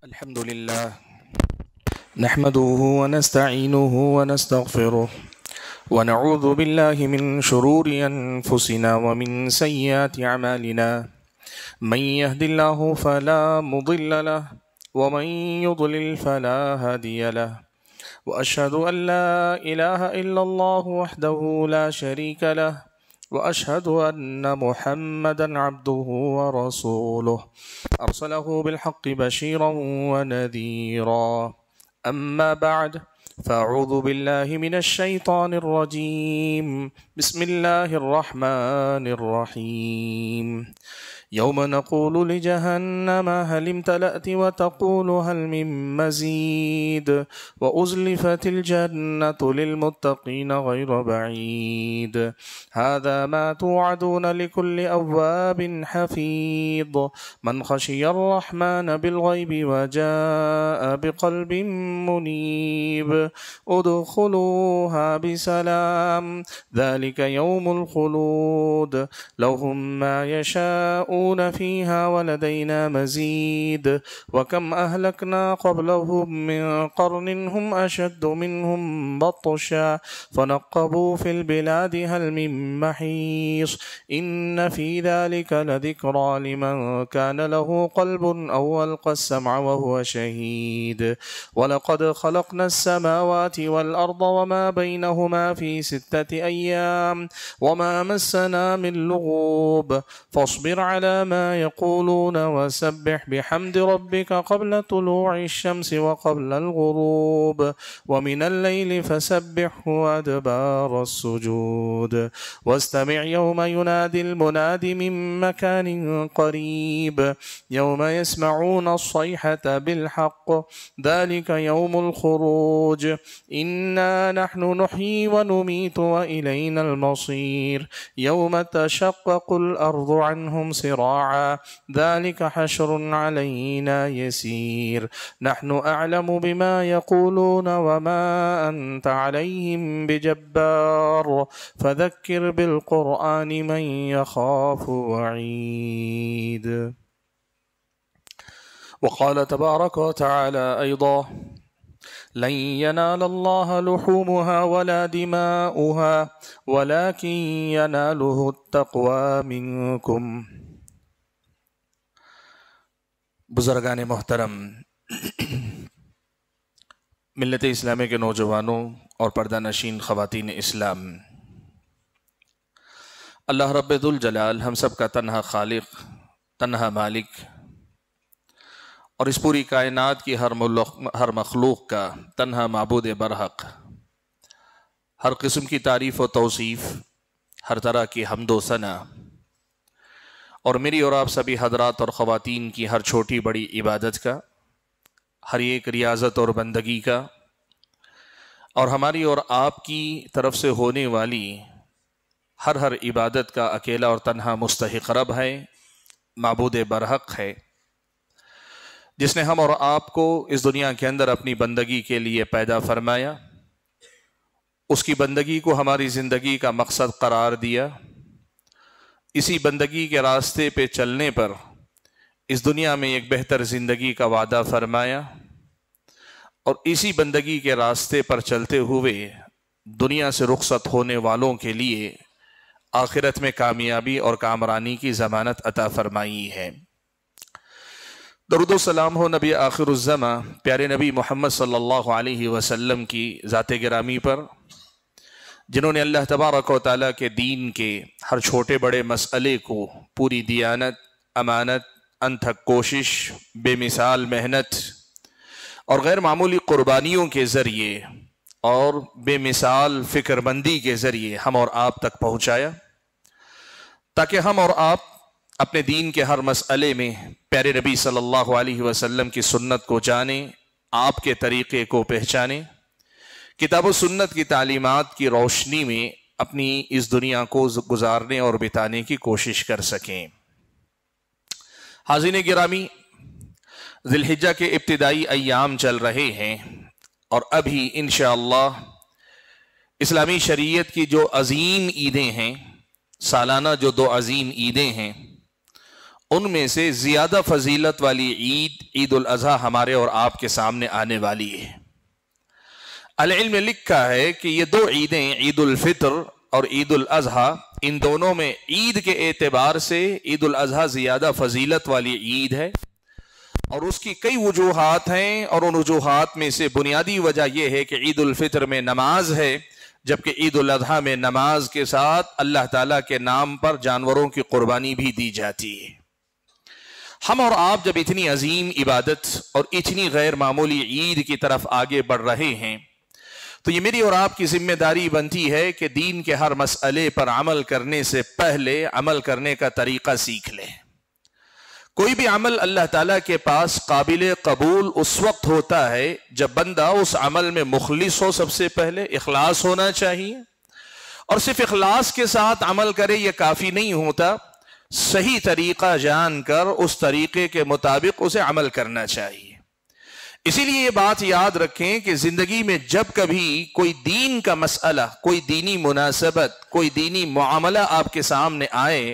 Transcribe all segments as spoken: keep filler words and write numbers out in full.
الحمد لله نحمده ونستعينه ونستغفره ونعوذ بالله من شرور أنفسنا ومن سيئات أعمالنا من يهد الله فلا مضل له ومن يضلل فلا هادي له وأشهد أن لا إله إلا الله وحده لا شريك له وأشهد أن محمدًا عبده ورسوله أرسله بالحق بشيرا ونذيرا أما بعد فأعوذ بالله من الشيطان الرجيم بسم الله الرحمن الرحيم يوم نقول لجهنم هل امتلأت وتقول هل من مزيد وأزلفت الجنة للمتقين غير بعيد هذا ما توعدون لكل أواب حفيظ من خشي الرحمن بالغيب وجاء بقلب منيب ادخلوها بسلام ذلك يوم الخلود لهم ما يشاءون فيها ولدينا مزيد وكم أهلكنا قبلهم من قرن هم أشد منهم بطشا فنقبوا في البلاد هل من محيص إن في ذلك لذكرى لمن كان له قلب أو ألقى السمع وهو شهيد ولقد خلقنا السماوات والأرض وما بينهما في ستة أيام وما مسنا من لغوب فاصبر على ما يقولون وسبح بحمد ربك قبل طلوع الشمس وقبل الغروب ومن الليل فسبحه وأدبار السجود واستمع يوم ينادي المناد من مكان قريب يوم يسمعون الصيحة بالحق ذلك يوم الخروج إنا نحن نحيي ونميت وإلينا المصير يوم تشقق الأرض عنهم صراعا ذلك حشر علينا يسير نحن أعلم بما يقولون وما أنت عليهم بجبار فذكر بالقرآن من يخاف وعيد وقال تبارك وتعالى أيضا لن ينال الله لحومها ولا دماؤها ولكن يناله التقوى منكم بزرگان محترم، ملت اسلامی کے نوجوانوں اور پردہ نشین خواتین اسلام، اللہ رب ذوالجلال ہم سب کا تنہا خالق، تنہا مالک اور اس پوری کائنات کی ہر ہر مخلوق کا تنہا معبود برحق، ہر قسم کی تعریف و توصیف، ہر طرح کی حمد و ثنا، اور میری اور آپ سبھی حضرات اور خواتین کی ہر چھوٹی بڑی عبادت کا، ہر ایک ریاضت اور بندگی کا، اور ہماری اور آپ کی طرف سے ہونے والی ہر ہر عبادت کا اکیلا اور تنہا مستحق رب ہے، معبود برحق ہے، جس نے ہم اور آپ کو اس دنیا کے اندر اپنی بندگی کے لیے پیدا فرمایا، اس کی بندگی کو ہماری زندگی کا مقصد قرار دیا، اسی بندگی کے راستے پہ چلنے پر اس دنیا میں ایک بہتر زندگی کا وعدہ فرمایا، اور اسی بندگی کے راستے پر چلتے ہوئے دنیا سے رخصت ہونے والوں کے لیے آخرت میں کامیابی اور کامرانی کی ضمانت عطا فرمائی ہے۔ درود و سلام ہو نبی آخر الزماں پیارے نبی محمد صلی اللہ علیہ وسلم کی ذات گرامی پر، جنہوں نے اللہ تبارک و تعالیٰ کے دین کے ہر چھوٹے بڑے مسئلے کو پوری دیانت، امانت، انتھک کوشش، بے مثال محنت اور غیر معمولی قربانیوں کے ذریعے اور بے مثال فکر مندی کے ذریعے ہم اور آپ تک پہنچایا، تاکہ ہم اور آپ اپنے دین کے ہر مسئلے میں پیارے نبی صلی اللہ علیہ وسلم کی سنت کو جانیں، آپ کے طریقے کو پہچانیں، کتاب و سنت کی تعلیمات کی روشنی میں اپنی اس دنیا کو گزارنے اور بتانے کی کوشش کر سکیں۔ حاضرین گرامی، ذی الحجہ کے ابتدائی ایام چل رہے ہیں، اور ابھی انشاءاللہ اسلامی شریعت کی جو عظیم عیدیں ہیں، سالانہ جو دو عظیم عیدیں ہیں، ان میں سے زیادہ فضیلت والی عید عید الاضحیٰ ہمارے اور آپ کے سامنے آنے والی ہے۔ العلم میں لکھا ہے کہ یہ دو عیدیں، عید الفطر اور عید الاضحیٰ، ان دونوں میں عید کے اعتبار سے عید الاضحیٰ زیادہ فضیلت والی عید ہے، اور اس کی کئی وجوہات ہیں، اور ان وجوہات میں سے بنیادی وجہ یہ ہے کہ عید الفطر میں نماز ہے، جبکہ عید الاضحیٰ میں نماز کے ساتھ اللہ تعالیٰ کے نام پر جانوروں کی قربانی بھی دی جاتی ہے۔ ہم اور آپ جب اتنی عظیم عبادت اور اتنی غیر معمولی عید کی طرف آگے بڑھ رہے ہیں تو یہ میری اور آپ کی ذمہ داری بنتی ہے کہ دین کے ہر مسئلے پر عمل کرنے سے پہلے عمل کرنے کا طریقہ سیکھ لیں۔ کوئی بھی عمل اللہ تعالیٰ کے پاس قابل قبول اس وقت ہوتا ہے جب بندہ اس عمل میں مخلص ہو، سب سے پہلے اخلاص ہونا چاہیے، اور صرف اخلاص کے ساتھ عمل کرے یہ کافی نہیں ہوتا، صحیح طریقہ جان کر اس طریقے کے مطابق اسے عمل کرنا چاہیے۔ اسی لیے یہ بات یاد رکھیں کہ زندگی میں جب کبھی کوئی دین کا مسئلہ، کوئی دینی مناسبت، کوئی دینی معاملہ آپ کے سامنے آئے،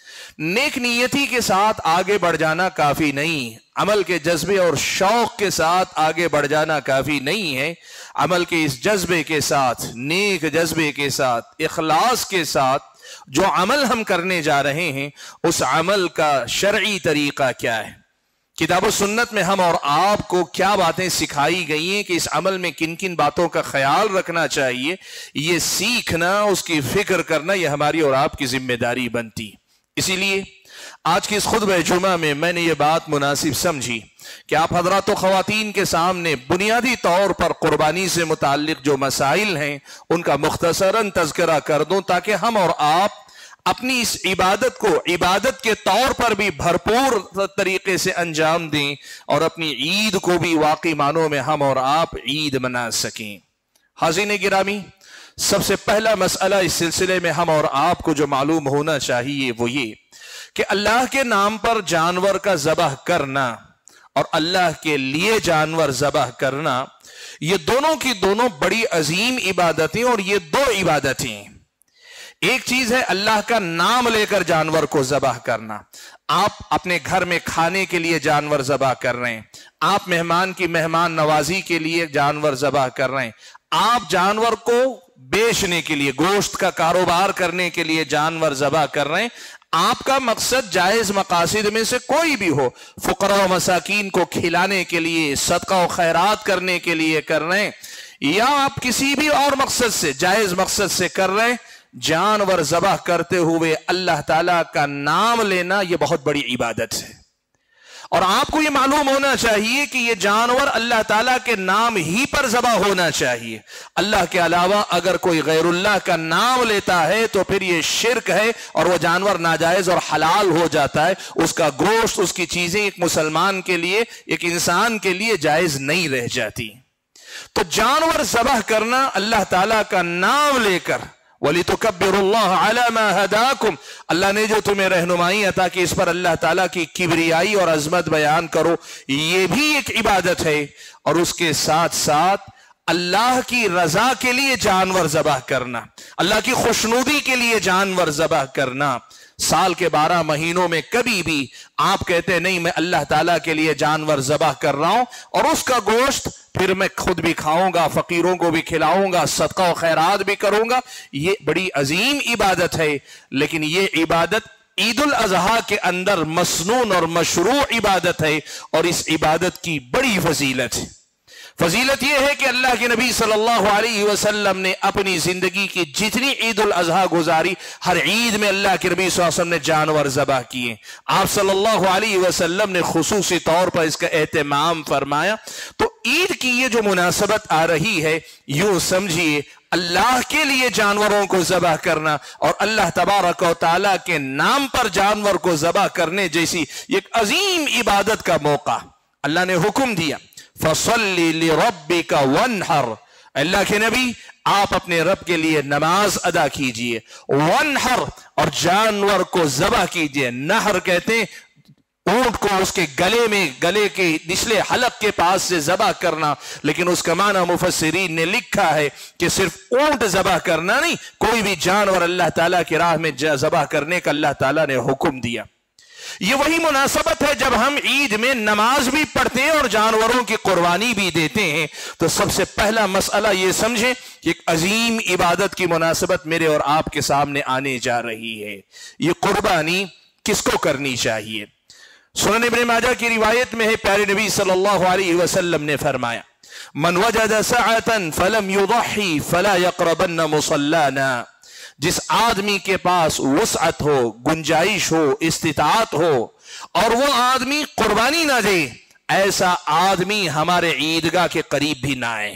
نیک نیتی کے ساتھ آگے بڑھ جانا کافی نہیں، عمل کے جذبے اور شوق کے ساتھ آگے بڑھ جانا کافی نہیں ہے، عمل کے اس جذبے کے ساتھ، نیک جذبے کے ساتھ، اخلاص کے ساتھ جو عمل ہم کرنے جا رہے ہیں اس عمل کا شرعی طریقہ کیا ہے، کتاب و سنت میں ہم اور آپ کو کیا باتیں سکھائی گئی ہیں کہ اس عمل میں کن کن باتوں کا خیال رکھنا چاہیے، یہ سیکھنا، اس کی فکر کرنا، یہ ہماری اور آپ کی ذمہ داری بنتی۔ اسی لیے آج کی اس خطبہ جمعہ میں میں نے یہ بات مناسب سمجھی کہ آپ حضرات و خواتین کے سامنے بنیادی طور پر قربانی سے متعلق جو مسائل ہیں ان کا مختصراً تذکرہ کر دوں، تاکہ ہم اور آپ اپنی اس عبادت کو عبادت کے طور پر بھی بھرپور طریقے سے انجام دیں، اور اپنی عید کو بھی واقعی معنوں میں ہم اور آپ عید منا سکیں۔ حاضرین گرامی، سب سے پہلا مسئلہ اس سلسلے میں ہم اور آپ کو جو معلوم ہونا چاہیے وہ یہ کہ اللہ کے نام پر جانور کا ذبح کرنا اور اللہ کے لیے جانور ذبح کرنا، یہ دونوں کی دونوں بڑی عظیم عبادتیں، اور یہ دو عبادتیں، ایک چیز ہے اللہ کا نام لے کر جانور کو ذبح کرنا، آپ اپنے گھر میں کھانے کے لیے جانور ذبح کر رہے ہیں، آپ مہمان کی مہمان نوازی کے لیے جانور ذبح کر رہے ہیں، آپ جانور کو بیچنے کے لیے، گوشت کا کاروبار کرنے کے لیے جانور ذبح کر رہے ہیں، آپ کا مقصد جائز مقاصد میں سے کوئی بھی ہو، فقراء و مساکین کو کھلانے کے لیے، صدقہ و خیرات کرنے کے لیے کر رہے ہیں، یا آپ کسی بھی اور مقصد سے، جائز مقصد سے کر رہے ہیں، جانور ذبح کرتے ہوئے اللہ تعالیٰ کا نام لینا یہ بہت بڑی عبادت ہے۔ اور آپ کو یہ معلوم ہونا چاہیے کہ یہ جانور اللہ تعالیٰ کے نام ہی پر ذبح ہونا چاہیے، اللہ کے علاوہ اگر کوئی غیر اللہ کا نام لیتا ہے تو پھر یہ شرک ہے، اور وہ جانور ناجائز اور حلال ہو جاتا ہے، اس کا گوشت، اس کی چیزیں ایک مسلمان کے لیے، ایک انسان کے لیے جائز نہیں رہ جاتی۔ تو جانور ذبح کرنا اللہ تعالیٰ کا نام لے کر، وَلِتُكَبِّرُ اللَّهَ عَلَى مَا هَدَاكُمْ، اللہ نے جو تمہیں رہنمائی عطا کی اس پر اللہ تعالیٰ کی کبریائی اور عظمت بیان کرو، یہ بھی ایک عبادت ہے۔ اور اس کے ساتھ ساتھ اللہ کی رضا کے لیے جانور ذبح کرنا، اللہ کی خوشنودی کے لیے جانور ذبح کرنا، سال کے بارہ مہینوں میں کبھی بھی آپ کہتے نہیں میں اللہ تعالیٰ کے لیے جانور ذبح کر رہا ہوں اور اس کا گوشت پھر میں خود بھی کھاؤں گا، فقیروں کو بھی کھلاؤں گا، صدقہ و خیرات بھی کروں گا، یہ بڑی عظیم عبادت ہے، لیکن یہ عبادت عید الاضحیٰ کے اندر مسنون اور مشروع عبادت ہے، اور اس عبادت کی بڑی فضیلت ہے۔ فضیلت یہ ہے کہ اللہ کے نبی صلی اللہ علیہ وسلم نے اپنی زندگی کی جتنی عید الاضحیٰ گزاری، ہر عید میں اللہ کے نبی صلی اللہ علیہ وسلم نے جانور ذبح کیے، آپ صلی اللہ علیہ وسلم نے خصوصی طور پر اس کا اہتمام فرمایا۔ تو عید کی یہ جو مناسبت آ رہی ہے، یوں سمجھیے اللہ کے لیے جانوروں کو ذبح کرنا اور اللہ تبارک و تعالیٰ کے نام پر جانور کو ذبح کرنے جیسی ایک عظیم عبادت کا موقع اللہ نے حکم دیا، فَصَلِّ لِرَبِّكَ وَانْحَرْ، اللہ کے نبی آپ اپنے رب کے لیے نماز ادا کیجئے، وَانْحَرْ، اور جانور کو ذبح کیجئے۔ نحر کہتے ہیں اونٹ کو اس کے گلے میں، گلے کے نچلے حلق کے پاس سے ذبح کرنا، لیکن اس کا معنی مفسرین نے لکھا ہے کہ صرف اونٹ ذبح کرنا نہیں، کوئی بھی جانور اللہ تعالیٰ کی راہ میں ذبح کرنے کا اللہ تعالیٰ نے حکم دیا۔ یہ وہی مناسبت ہے جب ہم عید میں نماز بھی پڑھتے ہیں اور جانوروں کی قربانی بھی دیتے ہیں، تو سب سے پہلا مسئلہ یہ سمجھیں کہ ایک عظیم عبادت کی مناسبت میرے اور آپ کے سامنے آنے جا رہی ہے۔ یہ قربانی کس کو کرنی چاہیے؟ سنن ابن ماجہ کی روایت میں ہے، پیارے نبی صلی اللہ علیہ وسلم نے فرمایا، من وجد سعة فلم يضحي فلا يقربن مصلانا۔ جس آدمی کے پاس وسعت ہو، گنجائش ہو، استطاعت ہو اور وہ آدمی قربانی نہ دے، ایسا آدمی ہمارے عیدگاہ کے قریب بھی نہ آئے۔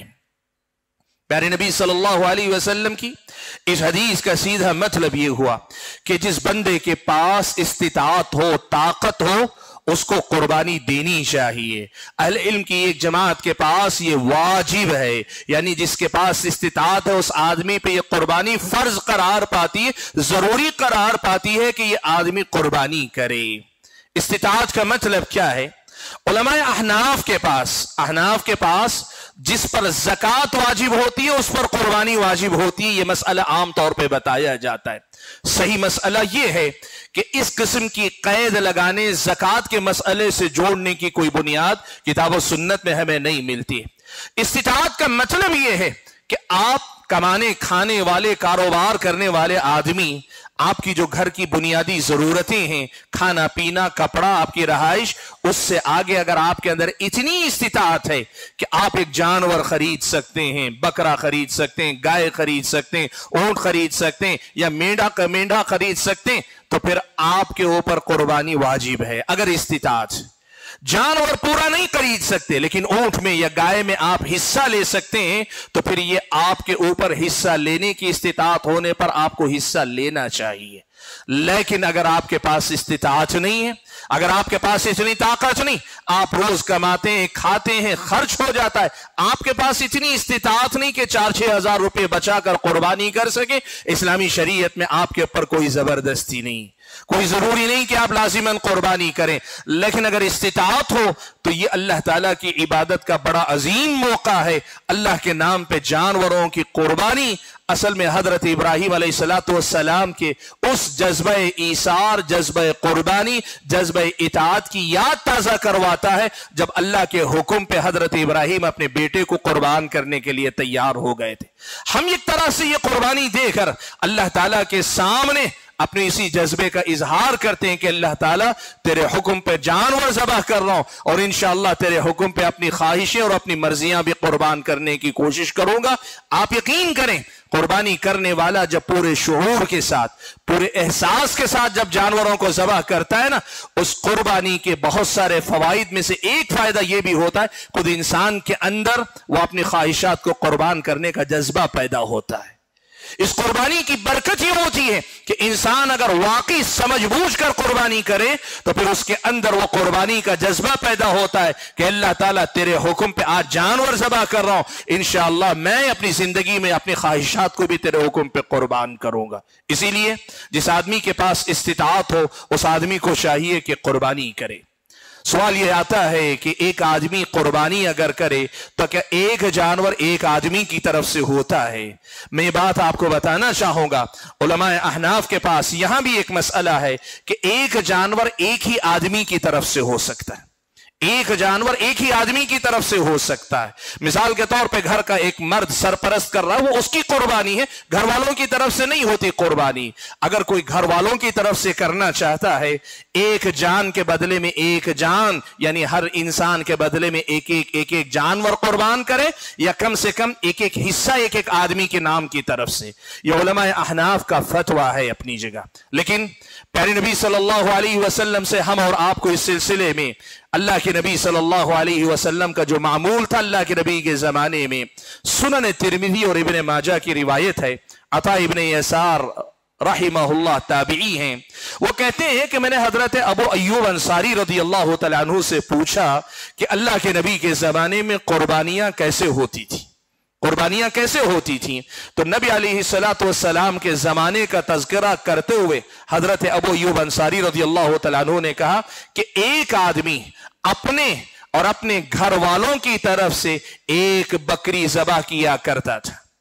پیارے نبی صلی اللہ علیہ وسلم کی اس حدیث کا سیدھا مطلب یہ ہوا کہ جس بندے کے پاس استطاعت ہو، طاقت ہو، اس کو قربانی دینی چاہیے۔ اہل علم کی ایک جماعت کے پاس یہ واجب ہے، یعنی جس کے پاس استطاعت ہے اس آدمی پہ یہ قربانی فرض قرار پاتی ہے، ضروری قرار پاتی ہے کہ یہ آدمی قربانی کرے۔ استطاعت کا مطلب کیا ہے؟ علماء احناف کے پاس احناف کے پاس جس پر زکوٰۃ واجب ہوتی ہے اس پر قربانی واجب ہوتی ہے، یہ مسئلہ عام طور پہ بتایا جاتا ہے۔ صحیح مسئلہ یہ ہے کہ اس قسم کی قید لگانے، زکوٰۃ کے مسئلے سے جوڑنے کی کوئی بنیاد کتاب و سنت میں ہمیں نہیں ملتی۔ استطاعت کا مطلب یہ ہے کہ آپ کمانے کھانے والے، کاروبار کرنے والے آدمی، آپ کی جو گھر کی بنیادی ضرورتیں ہیں، کھانا پینا، کپڑا، آپ کی رہائش، اس سے آگے اگر آپ کے اندر اتنی استطاعت ہے کہ آپ ایک جانور خرید سکتے ہیں، بکرا خرید سکتے ہیں، گائے خرید سکتے ہیں، اونٹ خرید سکتے ہیں، یا مینڈا کا مینڈا خرید سکتے ہیں، تو پھر آپ کے اوپر قربانی واجب ہے۔ اگر استطاعت جانور پورا نہیں خرید سکتے لیکن اونٹ میں یا گائے میں آپ حصہ لے سکتے ہیں، تو پھر یہ آپ کے اوپر حصہ لینے کی استطاعت ہونے پر آپ کو حصہ لینا چاہیے۔ لیکن اگر آپ کے پاس استطاعت نہیں ہے، اگر آپ کے پاس اتنی طاقت نہیں، آپ روز کماتے ہیں، کھاتے ہیں، خرچ ہو جاتا ہے، آپ کے پاس اتنی استطاعت نہیں کہ چار چھ ہزار روپے بچا کر قربانی کر سکے، اسلامی شریعت میں آپ کے اوپر کوئی زبردستی نہیں، کوئی ضروری نہیں کہ آپ لازماً قربانی کریں۔ لیکن اگر استطاعت ہو تو یہ اللہ تعالیٰ کی عبادت کا بڑا عظیم موقع ہے۔ اللہ کے نام پہ جانوروں کی قربانی اصل میں حضرت ابراہیم علیہ السلام کے اس جذبہ ایثار، جذبہ قربانی، جذبہ اطاعت کی یاد تازہ کرواتا ہے جب اللہ کے حکم پہ حضرت ابراہیم اپنے بیٹے کو قربان کرنے کے لیے تیار ہو گئے تھے۔ ہم ایک طرح سے یہ قربانی دے کر اللہ تعالیٰ کے سامنے اپنے اسی جذبے کا اظہار کرتے ہیں کہ اللہ تعالیٰ تیرے حکم پہ جانور ذبح کر رہا ہوں اور انشاءاللہ تیرے حکم پہ اپنی خواہشیں اور اپنی مرضیاں بھی قربان کرنے کی کوشش کروں گا۔ آپ یقین کریں، قربانی کرنے والا جب پورے شعور کے ساتھ، پورے احساس کے ساتھ جب جانوروں کو ذبح کرتا ہے نا، اس قربانی کے بہت سارے فوائد میں سے ایک فائدہ یہ بھی ہوتا ہے خود انسان کے اندر وہ اپنی خواہشات کو قربان کرنے کا جذبہ پیدا ہوتا ہے۔ اس قربانی کی برکت یہ ہوتی ہے کہ انسان اگر واقعی سمجھ بوجھ کر قربانی کرے تو پھر اس کے اندر وہ قربانی کا جذبہ پیدا ہوتا ہے کہ اللہ تعالیٰ تیرے حکم پہ آج جانور ذبح کر رہا ہوں، انشاءاللہ میں اپنی زندگی میں اپنی خواہشات کو بھی تیرے حکم پہ قربان کروں گا۔ اسی لیے جس آدمی کے پاس استطاعت ہو اس آدمی کو چاہیے کہ قربانی کرے۔ سوال یہ آتا ہے کہ ایک آدمی قربانی اگر کرے تو کیا ایک جانور ایک آدمی کی طرف سے ہوتا ہے؟ میں یہ بات آپ کو بتانا چاہوں گا، علماء احناف کے پاس یہاں بھی ایک مسئلہ ہے کہ ایک جانور ایک ہی آدمی کی طرف سے ہو سکتا ہے، ایک جانور ایک ہی آدمی کی طرف سے ہو سکتا ہے۔ مثال کے طور پہ گھر کا ایک مرد سرپرست کر رہا ہے، وہ اس کی قربانی ہے، گھر والوں کی طرف سے نہیں ہوتی قربانی۔ اگر کوئی گھر والوں کی طرف سے کرنا چاہتا ہے، ایک جان کے بدلے میں ایک جان، یعنی ہر انسان کے بدلے میں ایک ایک ایک ایک جانور قربان کرے، یا کم سے کم ایک ایک حصہ ایک ایک آدمی کے نام کی طرف سے، یہ علماء احناف کا فتویٰ ہے اپنی جگہ۔ لیکن پیارے نبی صلی اللہ علیہ وسلم سے ہم اور آپ کو اس سلسلے میں اللہ کے نبی صلی اللہ علیہ وسلم کا جو معمول تھا اللہ کے نبی کے زمانے میں، سنن ترمذی اور ابن ماجہ کی روایت ہے، عطا ابن یسار رحمہ اللہ تابعی ہیں، وہ کہتے ہیں کہ میں نے حضرت ابو ایوب انصاری رضی اللہ تعالیٰ عنہ سے پوچھا کہ اللہ کے نبی کے زمانے میں قربانیاں کیسے ہوتی تھی، قربانیاں کیسے ہوتی تھیں؟ تو نبی علیہ السلام کے زمانے کا تذکرہ کرتے ہوئے حضرت ابو ایوب انصاری رضی اللہ تعالیٰ عنہ نے کہا کہ ایک آدمی اپنے اور اپنے گھر والوں کی طرف سے ایک بکری ذبح کیا کرتا تھا۔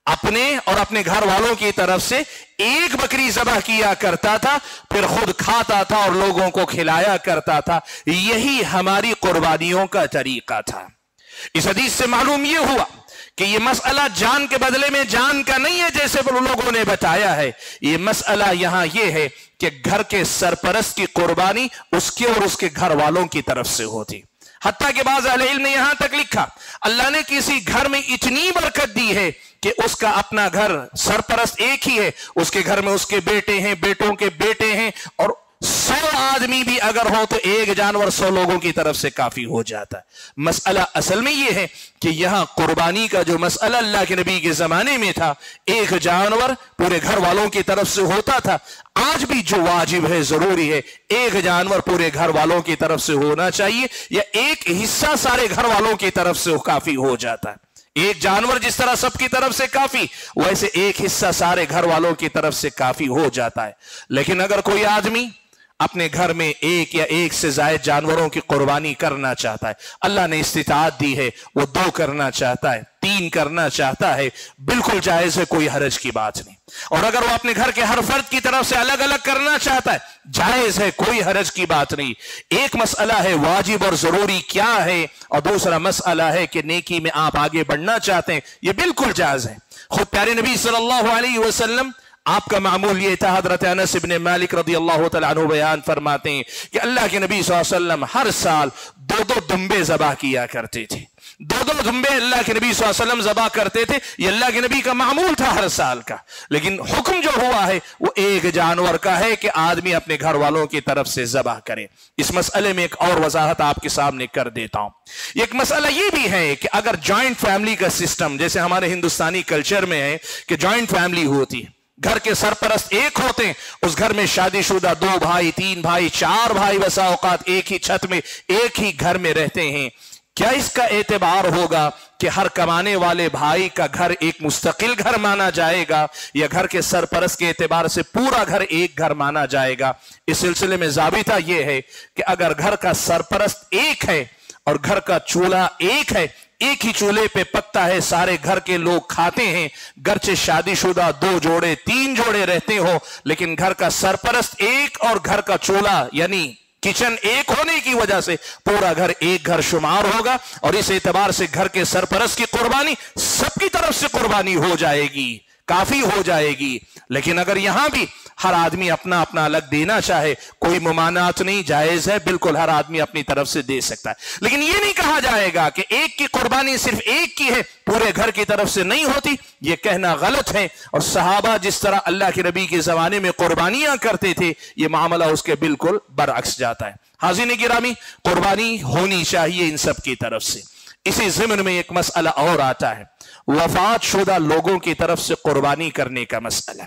اپنے اور اپنے گھر والوں کی طرف سے ایک بکری ذبح کیا کرتا تھا، پھر خود کھاتا تھا اور لوگوں کو کھلایا کرتا تھا۔ یہی ہماری قربانیوں کا طریقہ تھا۔ اس حدیث سے معلوم یہ ہوا کہ یہ مسئلہ جان کے بدلے میں جان کا نہیں ہے جیسے لوگوں نے بتایا ہے۔ یہ مسئلہ یہاں یہ ہے کہ گھر کے سرپرست کی قربانی اس کے اور اس کے گھر والوں کی طرف سے ہوتی۔ حتیٰ کہ بعض اہل علم نے یہاں تک لکھا، اللہ نے کسی گھر میں اتنی برکت دی ہے کہ اس کا اپنا گھر سرپرست ایک ہی ہے، اس کے گھر میں اس کے بیٹے ہیں، بیٹوں کے بیٹے ہیں، اور سو آدمی بھی اگر ہو تو ایک جانور سو لوگوں کی طرف سے کافی ہو جاتا ہے۔ مسئلہ اصل میں یہ ہے کہ یہاں قربانی کا جو مسئلہ اللہ کے نبی کے زمانے میں تھا، ایک جانور پورے گھر والوں کی طرف سے ہوتا تھا۔ آج بھی جو واجب ہے، ضروری ہے، ایک جانور پورے گھر والوں کی طرف سے ہونا چاہیے، یا ایک حصہ سارے گھر والوں کی طرف سے کافی ہو جاتا ہے۔ ایک جانور جس طرح سب کی طرف سے کافی، ویسے ایک حصہ سارے گھر والوں کی طرف سے کافی ہو جاتا ہے۔ لیکن اگر کوئی آدمی اپنے گھر میں ایک یا ایک سے زائد جانوروں کی قربانی کرنا چاہتا ہے، اللہ نے استطاعت دی ہے، وہ دو کرنا چاہتا ہے، تین کرنا چاہتا ہے، بالکل جائز ہے، کوئی حرج کی بات نہیں۔ اور اگر وہ اپنے گھر کے ہر فرد کی طرف سے الگ الگ کرنا چاہتا ہے، جائز ہے، کوئی حرج کی بات نہیں۔ ایک مسئلہ ہے واجب اور ضروری کیا ہے، اور دوسرا مسئلہ ہے کہ نیکی میں آپ آگے بڑھنا چاہتے ہیں، یہ بالکل جائز ہے۔ خود پیارے نبی صلی اللہ علیہ وسلم، آپ کا معمول یہ تھا، حضرت انس بن مالک رضی اللہ تعالیٰ عنہ بیان فرماتے ہیں کہ اللہ کے نبی صلی اللہ علیہ وسلم ہر سال دو دو دمبے ذبح کیا کرتے تھے۔ دو دو دمبے اللہ کے نبی صلی اللہ علیہ وسلم ذبح کرتے تھے، یہ اللہ کے نبی کا معمول تھا ہر سال کا۔ لیکن حکم جو ہوا ہے وہ ایک جانور کا ہے کہ آدمی اپنے گھر والوں کی طرف سے ذبح کرے۔ اس مسئلے میں ایک اور وضاحت آپ کے سامنے کر دیتا ہوں۔ ایک مسئلہ یہ بھی ہے کہ اگر جوائنٹ فیملی کا سسٹم جیسے ہمارے ہندوستانی کلچر میں ہے کہ جوائنٹ فیملی ہوتی ہے، گھر کے سرپرست ایک ہوتے ہیں، اس گھر میں شادی شدہ دو بھائی، تین بھائی، چار بھائی بسا اوقات ایک ہی چھت میں ایک ہی گھر میں رہتے ہیں، کیا اس کا اعتبار ہوگا کہ ہر کمانے والے بھائی کا گھر ایک مستقل گھر مانا جائے گا، یا گھر کے سرپرست کے اعتبار سے پورا گھر ایک گھر مانا جائے گا؟ اس سلسلے میں ضابطہ یہ ہے کہ اگر گھر کا سرپرست ایک ہے اور گھر کا چولہا ایک ہے، ایک ہی چولہے پہ پکتا ہے، سارے گھر کے لوگ کھاتے ہیں، گرچہ شادی شدہ دو جوڑے تین جوڑے رہتے ہو، لیکن گھر کا سرپرست ایک اور گھر کا چولہا یعنی کچن ایک ہونے کی وجہ سے پورا گھر ایک گھر شمار ہوگا، اور اس اعتبار سے گھر کے سرپرست کی قربانی سب کی طرف سے قربانی ہو جائے گی، کافی ہو جائے گی۔ لیکن اگر یہاں بھی ہر آدمی اپنا اپنا الگ دینا چاہے، کوئی ممانعت نہیں، جائز ہے، بالکل ہر آدمی اپنی طرف سے دے سکتا ہے۔ لیکن یہ نہیں کہا جائے گا کہ ایک کی قربانی صرف ایک کی ہے، پورے گھر کی طرف سے نہیں ہوتی، یہ کہنا غلط ہے۔ اور صحابہ جس طرح اللہ کے نبی کے زمانے میں قربانیاں کرتے تھے، یہ معاملہ اس کے بالکل برعکس جاتا ہے۔ حاضرین گرامی، قربانی ہونی چاہیے ان سب کی طرف سے۔ اسی ضمن میں ایک مسئلہ اور آتا ہے، وفات شدہ لوگوں کی طرف سے قربانی کرنے کا مسئلہ۔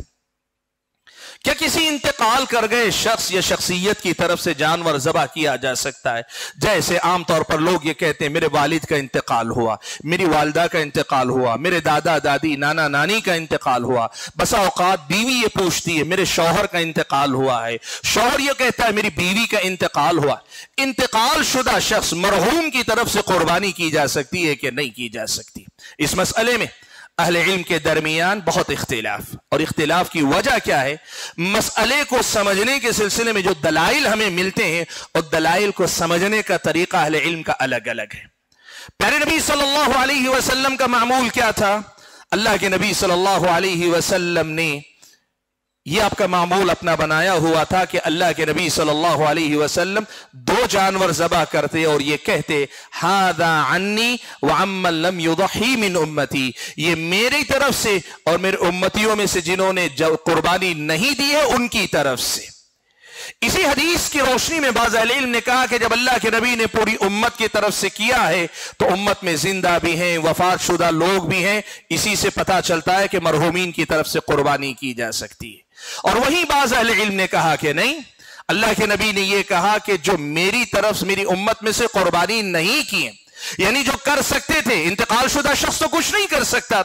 کیا کسی انتقال کر گئے شخص یا شخصیت کی طرف سے جانور ذبح کیا جا سکتا ہے؟ جیسے عام طور پر لوگ یہ کہتے ہیں میرے والد کا انتقال ہوا، میری والدہ کا انتقال ہوا، میرے دادا دادی نانا نانی کا انتقال ہوا۔ بسا اوقات بیوی یہ پوچھتی ہے میرے شوہر کا انتقال ہوا ہے، شوہر یہ کہتا ہے میری بیوی کا انتقال ہوا۔ انتقال شدہ شخص مرحوم کی طرف سے قربانی کی جا سکتی ہے کہ نہیں کی جا سکتی؟ اس مسئلے میں اہل علم کے درمیان بہت اختلاف، اور اختلاف کی وجہ کیا ہے؟ مسئلے کو سمجھنے کے سلسلے میں جو دلائل ہمیں ملتے ہیں، اور دلائل کو سمجھنے کا طریقہ اہل علم کا الگ الگ ہے۔ پیارے نبی صلی اللہ علیہ وسلم کا معمول کیا تھا؟ اللہ کے نبی صلی اللہ علیہ وسلم نے یہ آپ کا معمول اپنا بنایا ہوا تھا کہ اللہ کے نبی صلی اللہ علیہ وسلم دو جانور ذبح کرتے اور یہ کہتے ہذا عنی وعمن لم یضحی من امتی، یہ میری طرف سے اور میرے امتیوں میں سے جنہوں نے قربانی نہیں دی ہے ان کی طرف سے۔ اسی حدیث کی روشنی میں بعض اہل علم نے کہا کہ جب اللہ کے نبی نے پوری امت کی طرف سے کیا ہے تو امت میں زندہ بھی ہیں، وفات شدہ لوگ بھی ہیں، اسی سے پتہ چلتا ہے کہ مرحومین کی طرف سے قربانی کی جا سکتی ہے۔ اور وہیں بعض اہل علم نے کہا کہ نہیں، اللہ کے نبی نے یہ کہا کہ جو میری طرف سے میری امت میں سے قربانی نہیں کی، یعنی جو کر سکتے تھے، انتقال شدہ شخص تو کچھ نہیں کر سکتا تھا،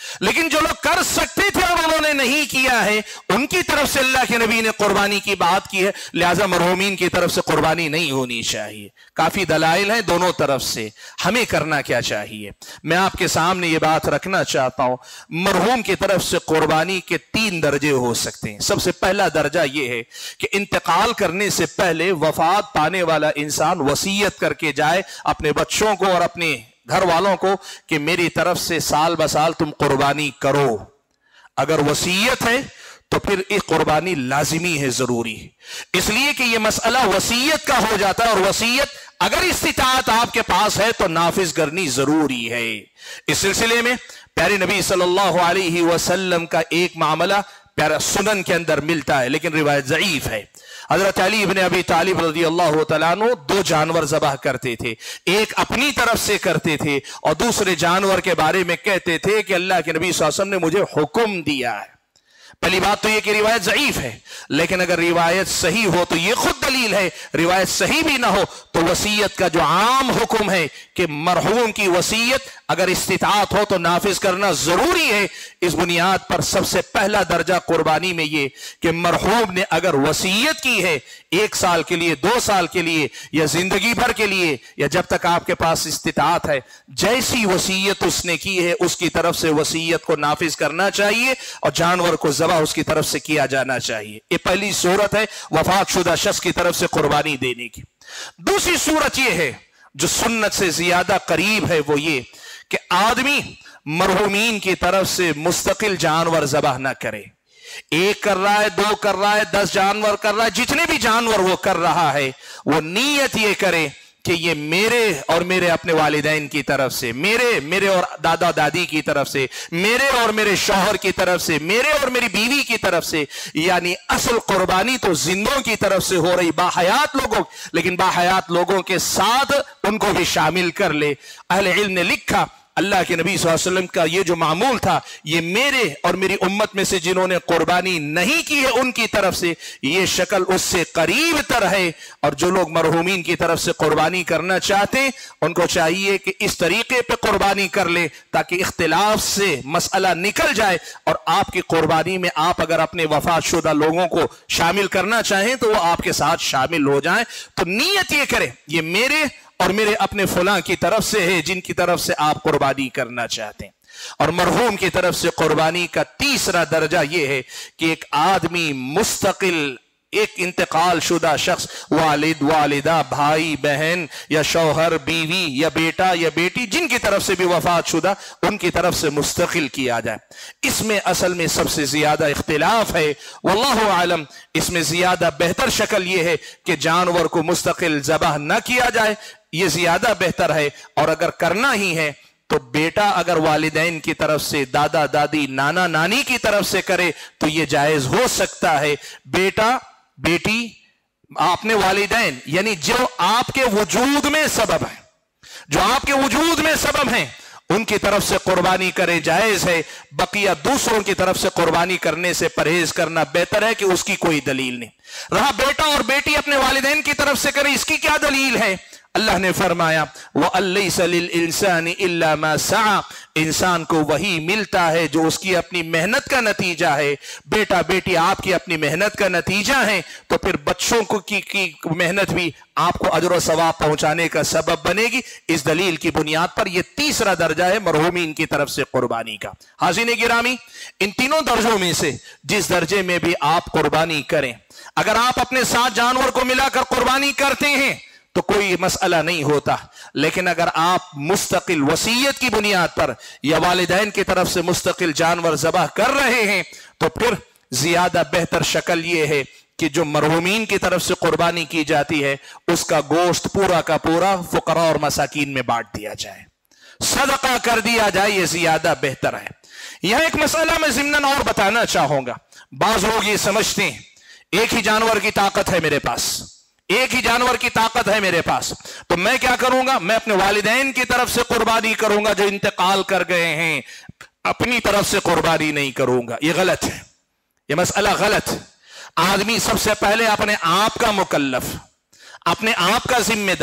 لیکن جو لوگ کر سکتے تھے اور انہوں نے نہیں کیا ہے ان کی طرف سے اللہ کے نبی نے قربانی کی بات کی ہے، لہذا مرحومین کی طرف سے قربانی نہیں ہونی چاہیے۔ کافی دلائل ہیں دونوں طرف سے، ہمیں کرنا کیا چاہیے؟ میں آپ کے سامنے یہ بات رکھنا چاہتا ہوں، مرحوم کی طرف سے قربانی کے تین درجے ہو سکتے ہیں۔ سب سے پہلا درجہ یہ ہے کہ انتقال کرنے سے پہلے وفات پانے والا انسان وصیت کر کے جائے اپنے بچوں کو اور اپنے گھر والوں کو کہ میری طرف سے سال بسال تم قربانی کرو۔ اگر وصیت ہے تو پھر ایک قربانی لازمی ہے، ضروری ہے، اس لیے کہ یہ مسئلہ وصیت کا ہو جاتا ہے، اور وصیت اگر استطاعت آپ کے پاس ہے تو نافذ کرنی ضروری ہے۔ اس سلسلے میں پیارے نبی صلی اللہ علیہ وسلم کا ایک معاملہ پیارا سنن کے اندر ملتا ہے لیکن روایت ضعیف ہے۔ حضرت علی ابن ابی طالب رضی اللہ تعالیٰ عنہ دو جانور ذبح کرتے تھے، ایک اپنی طرف سے کرتے تھے اور دوسرے جانور کے بارے میں کہتے تھے کہ اللہ کے نبی صلی اللہ علیہ وسلم نے مجھے حکم دیا ہے۔ پہلی بات تو یہ کہ روایت ضعیف ہے، لیکن اگر روایت صحیح ہو تو یہ خود دلیل ہے، روایت صحیح بھی نہ ہو تو وصیت کا جو عام حکم ہے کہ مرحوم کی وصیت اگر استطاعت ہو تو نافذ کرنا ضروری ہے۔ اس بنیاد پر سب سے پہلا درجہ قربانی میں یہ کہ مرحوم نے اگر وصیت کی ہے ایک سال کے لیے، دو سال کے لیے یا زندگی بھر کے لیے یا جب تک آپ کے پاس استطاعت ہے، جیسی وصیت اس نے کی ہے اس کی طرف سے وصیت کو نافذ کرنا چاہیے اور جانور کو ذبح اس کی طرف سے کیا جانا چاہیے۔ یہ پہلی صورت ہے وفات شدہ شخص کی طرف سے قربانی دینے کی۔ دوسری صورت یہ ہے جو سنت سے زیادہ قریب ہے، وہ یہ کہ آدمی مرحومین کی طرف سے مستقل جانور ذبح نہ کرے، ایک کر رہا ہے، دو کر رہا ہے، دس جانور کر رہا ہے، جتنے بھی جانور وہ کر رہا ہے وہ نیت یہ کرے کہ یہ میرے اور میرے اپنے والدین کی طرف سے، میرے میرے اور دادا دادی کی طرف سے، میرے اور میرے شوہر کی طرف سے، میرے اور میری بیوی کی طرف سے، یعنی اصل قربانی تو زندوں کی طرف سے ہو رہی، باحیات لوگوں، لیکن باحیات لوگوں کے ساتھ ان کو بھی شامل کر لے۔ اہل علم نے لکھا اللہ کے نبی صلی اللہ علیہ وسلم کا یہ جو معمول تھا، یہ میرے اور میری امت میں سے جنہوں نے قربانی نہیں کی ہے ان کی طرف سے یہ شکل اس سے قریب تر ہے، اور جو لوگ مرحومین کی طرف سے قربانی کرنا چاہتے ہیں ان کو چاہیے کہ اس طریقے پہ قربانی کر لے تاکہ اختلاف سے مسئلہ نکل جائے، اور آپ کی قربانی میں آپ اگر اپنے وفات شدہ لوگوں کو شامل کرنا چاہیں تو وہ آپ کے ساتھ شامل ہو جائیں۔ تو نیت یہ کرے یہ میرے اور میرے اپنے فلاں کی طرف سے ہے جن کی طرف سے آپ قربانی کرنا چاہتے ہیں۔ اور مرحوم کی طرف سے قربانی کا تیسرا درجہ یہ ہے کہ ایک آدمی مستقل، ایک انتقال شدہ شخص، والد، والدہ، بھائی، بہن یا شوہر، بیوی یا بیٹا یا بیٹی، جن کی طرف سے بھی وفات شدہ ان کی طرف سے مستقل کیا جائے۔ اس میں اصل میں سب سے زیادہ اختلاف ہے، واللہ عالم، اس میں زیادہ بہتر شکل یہ ہے کہ جانور کو مستقل ذبح نہ کیا جائے، یہ زیادہ بہتر ہے، اور اگر کرنا ہی ہے تو بیٹا اگر والدین کی طرف سے، دادا دادی، نانا نانی کی طرف سے کرے تو یہ جائز ہو سکتا ہے۔ بیٹا، بیٹی، اپنے والدین، یعنی جو آپ کے وجود میں سبب ہیں، جو آپ کے وجود میں سبب ہیں ان کی طرف سے قربانی کرے، جائز ہے۔ بقیہ دوسروں کی طرف سے قربانی کرنے سے پرہیز کرنا بہتر ہے کہ اس کی کوئی دلیل نہیں۔ رہا بیٹا اور بیٹی اپنے والدین کی طرف سے کرے، اس کی کیا دلیل ہے؟ اللہ نے فرمایا وَأَلَّيْسَ لِلْإِنسَانِ إِلَّا مَا سَعَى، انسان کو وہی ملتا ہے جو اس کی اپنی محنت کا نتیجہ ہے۔ بیٹا بیٹی آپ کی اپنی محنت کا نتیجہ ہے، تو پھر بچوں کو کی, کی محنت بھی آپ کو اجر و ثواب پہنچانے کا سبب بنے گی۔ اس دلیل کی بنیاد پر یہ تیسرا درجہ ہے مرحومین کی طرف سے قربانی کا۔ حاضرین گرامی، ان تینوں درجوں میں سے جس درجے میں بھی آپ قربانی کریں، اگر آپ اپنے ساتھ جانور کو ملا کر قربانی کرتے ہیں تو کوئی مسئلہ نہیں ہوتا، لیکن اگر آپ مستقل وصیت کی بنیاد پر یا والدین کی طرف سے مستقل جانور ذبح کر رہے ہیں تو پھر زیادہ بہتر شکل یہ ہے کہ جو مرحومین کی طرف سے قربانی کی جاتی ہے اس کا گوشت پورا کا پورا فقراء اور مساکین میں بانٹ دیا جائے، صدقہ کر دیا جائے، یہ زیادہ بہتر ہے۔ یہاں ایک مسئلہ میں ضمناً اور بتانا چاہوں گا۔ بعض لوگ یہ سمجھتے ہیں ایک ہی جانور کی طاقت ہے میرے پاس، ایک ہی جانور کی طاقت ہے میرے پاس، تو میں کیا کروں گا؟ میں اپنے والدین کی طرف سے قربانی کروں گا جو انتقال کر گئے ہیں، اپنی طرف سے قربانی نہیں کروں گا۔ یہ غلط ہے، یہ مسئلہ غلط ہے۔ آدمی سب سے پہلے اپنے آپ کا مکلف، اپنے آپ کا ذمہ دار،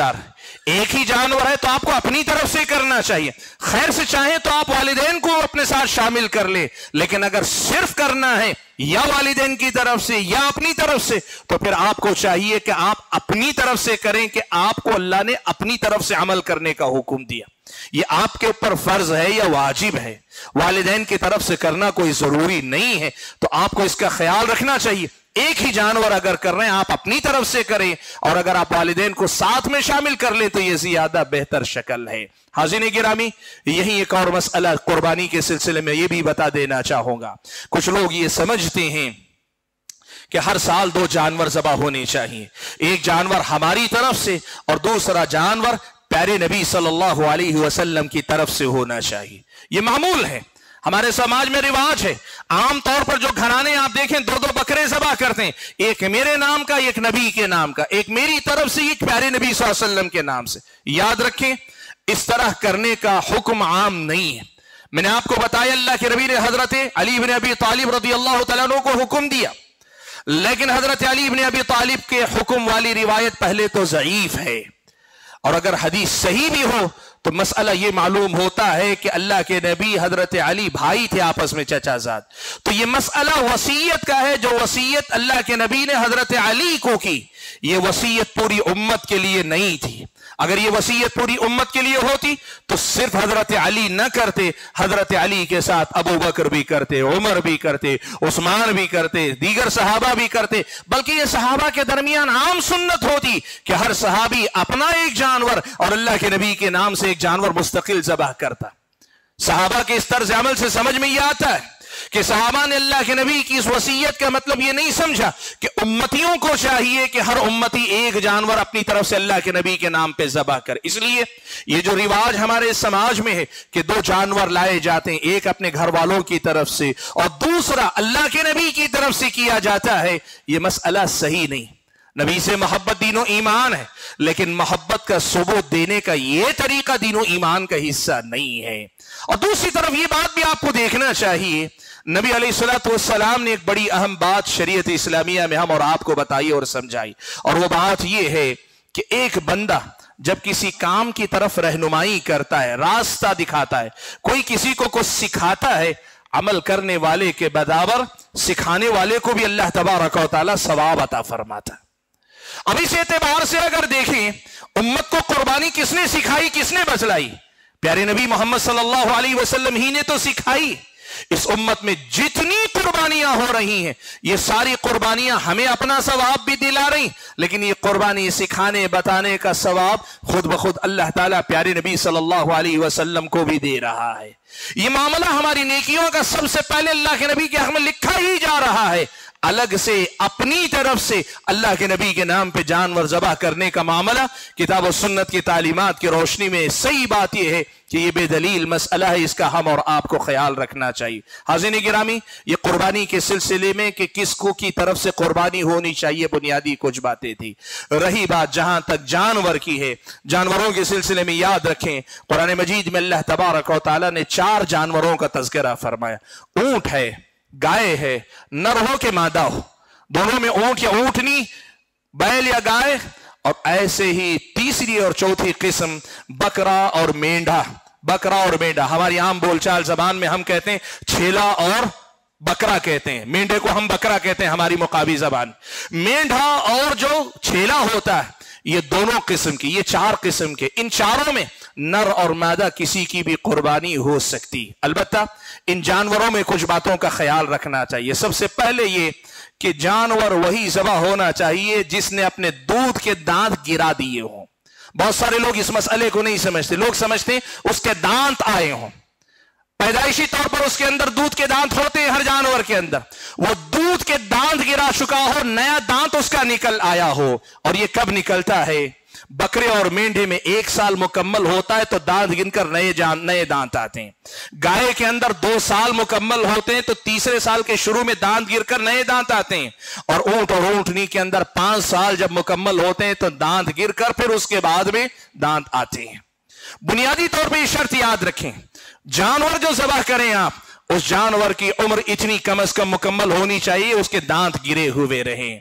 ایک ہی جانور ہے تو آپ کو اپنی طرف سے کرنا چاہیے. خیر سے چاہیں تو آپ والدین کو اپنے ساتھ شامل کر لیں, لیکن اگر صرف کرنا ہے یا والدین کی طرف سے یا اپنی طرف سے تو پھر آپ کو چاہیے کہ آپ اپنی طرف سے کریں, کہ آپ کو اللہ نے اپنی طرف سے عمل کرنے کا حکم دیا. یہ آپ کے اوپر فرض ہے یا واجب ہے, والدین کی طرف سے کرنا کوئی ضروری نہیں ہے, تو آپ کو اس کا خیال رکھنا چاہیے. ایک ہی جانور اگر کر رہے ہیں آپ اپنی طرف سے کریں, اور اگر آپ والدین کو ساتھ میں شامل کر لیں تو یہ زیادہ بہتر شکل ہے. حاضرین گرامی, یہی ایک اور مسئلہ قربانی کے سلسلے میں یہ بھی بتا دینا چاہوں گا. کچھ لوگ یہ سمجھتے ہیں کہ ہر سال دو جانور ذبح ہونے چاہیے, ایک جانور ہماری طرف سے اور دوسرا جانور پیارے نبی صلی اللہ علیہ وسلم کی طرف سے ہونا چاہیے. یہ معمول ہے, ہمارے سماج میں رواج ہے. عام طور پر جو گھرانے آپ دیکھیں دو دو بکرے ذبح کرتے ہیں, ایک میرے نام کا, ایک نبی کے نام کا, ایک میری طرف سے, ایک پیارے نبی صلی اللہ علیہ وسلم کے نام سے. یاد رکھیں اس طرح کرنے کا حکم عام نہیں ہے. میں نے آپ کو بتایا اللہ کے نبی نے حضرت علی بن ابی طالب رضی اللہ تعالیٰ عنہ کو حکم دیا, لیکن حضرت علی بن ابی طالب کے حکم والی روایت پہلے تو ضعیف ہے, اور اگر حدیث صحیح بھی ہو تو مسئلہ یہ معلوم ہوتا ہے کہ اللہ کے نبی حضرت علی بھائی تھے آپس میں چچا زاد. تو یہ مسئلہ وصیت کا ہے, جو وصیت اللہ کے نبی نے حضرت علی کو کی, یہ وصیت پوری امت کے لیے نہیں تھی. اگر یہ وصیت پوری امت کے لیے ہوتی تو صرف حضرت علی نہ کرتے, حضرت علی کے ساتھ ابو بکر بھی کرتے, عمر بھی کرتے, عثمان بھی کرتے, دیگر صحابہ بھی کرتے, بلکہ یہ صحابہ کے درمیان عام سنت ہوتی کہ ہر صحابی اپنا ایک جانور اور اللہ کے نبی کے نام سے ایک جانور مستقل ذبح کرتا. صحابہ کے اس طرز عمل سے سمجھ میں یہ آتا ہے کہ صحابہ نے اللہ کے نبی کی اس وصیت کا مطلب یہ نہیں سمجھا کہ امتیوں کو چاہیے کہ ہر امتی ایک جانور اپنی طرف سے اللہ کے نبی کے نام پہ ذبح کر. اس لیے یہ جو رواج ہمارے سماج میں ہے کہ دو جانور لائے جاتے ہیں, ایک اپنے گھر والوں کی طرف سے اور دوسرا اللہ کے نبی کی طرف سے کیا جاتا ہے, یہ مسئلہ صحیح نہیں. نبی سے محبت دین و ایمان ہے, لیکن محبت کا ثبوت دینے کا یہ طریقہ دین و ایمان کا حصہ نہیں ہے. اور دوسری طرف یہ بات بھی آپ کو دیکھنا چاہیے, نبی علیہ الصلوۃ والسلام نے ایک بڑی اہم بات شریعت اسلامیہ میں ہم اور آپ کو بتائی اور سمجھائی, اور وہ بات یہ ہے کہ ایک بندہ جب کسی کام کی طرف رہنمائی کرتا ہے, راستہ دکھاتا ہے, کوئی کسی کو کچھ سکھاتا ہے, عمل کرنے والے کے برابر سکھانے والے کو بھی اللہ تبارک و تعالی ثواب عطا فرماتا ہے. اب اس اعتبار سے اگر دیکھیں امت کو قربانی کس نے سکھائی, کس نے بتلائی؟ پیارے نبی محمد صلی اللہ علیہ وسلم ہی نے تو سکھائی. اس امت میں جتنی قربانیاں ہو رہی ہیں یہ ساری قربانیاں ہمیں اپنا ثواب بھی دلا رہی, لیکن یہ قربانی سکھانے بتانے کا ثواب خود بخود اللہ تعالیٰ پیارے نبی صلی اللہ علیہ وسلم کو بھی دے رہا ہے. یہ معاملہ ہماری نیکیوں کا سب سے پہلے اللہ کے نبی کے حق میں لکھا ہی جا رہا ہے. الگ سے اپنی طرف سے اللہ کے نبی کے نام پہ جانور ذبح کرنے کا معاملہ کتاب و سنت کی تعلیمات کی روشنی میں صحیح بات یہ ہے کہ یہ بے دلیل مسئلہ ہے, اس کا ہم اور آپ کو خیال رکھنا چاہیے. حاضرین گرامی, یہ قربانی کے سلسلے میں کہ کس کو کی طرف سے قربانی ہونی چاہیے بنیادی کچھ باتیں تھی. رہی بات جہاں تک جانور کی ہے, جانوروں کے سلسلے میں یاد رکھیں قرآن مجید میں اللہ تبارک و تعالیٰ نے چار جانوروں کا تذکرہ فرمایا. اونٹ ہے, گائے ہے, نر ہو کے مادہ ہو, دونوں میں اونٹ یا اونٹنی, بیل یا گائے, اور ایسے ہی تیسری اور چوتھی قسم بکرا اور مینڈھا. بکرا اور مینڈھا ہماری عام بول چال زبان میں ہم کہتے ہیں چھیلا اور بکرا کہتے ہیں, مینڈھے کو ہم بکرا کہتے ہیں ہماری مقابی زبان. مینڈھا اور جو چھیلا ہوتا ہے یہ دونوں قسم کی, یہ چار قسم کے, ان چاروں میں نر اور مادہ کسی کی بھی قربانی ہو سکتی. البتہ ان جانوروں میں کچھ باتوں کا خیال رکھنا چاہیے. سب سے پہلے یہ کہ جانور وہی ذبح ہونا چاہیے جس نے اپنے دودھ کے دانت گرا دیے ہوں. بہت سارے لوگ اس مسئلے کو نہیں سمجھتے, لوگ سمجھتے ہیں اس کے دانت آئے ہوں, پیدائشی طور پر اس کے اندر دودھ کے دانت ہوتے ہیں ہر جانور کے اندر, وہ دودھ کے دانت گرا چکا ہو, نیا دانت اس کا نکل آیا ہو. اور یہ کب نکلتا ہے؟ بکرے اور مینڈھے میں ایک سال مکمل ہوتا ہے تو دانت گن کر نئے جان نئے دانت آتے ہیں. گائے کے اندر دو سال مکمل ہوتے ہیں تو تیسرے سال کے شروع میں دانت گر کر نئے دانت آتے ہیں. اور اونٹ اور اونٹنی کے اندر پانچ سال جب مکمل ہوتے ہیں تو دانت گر کر پھر اس کے بعد میں دانت آتے ہیں. بنیادی طور پہ یہ شرط یاد رکھیں, جانور جو ذبح کریں آپ اس جانور کی عمر اتنی کم از کم مکمل ہونی چاہیے اس کے دانت گرے ہوئے رہیں.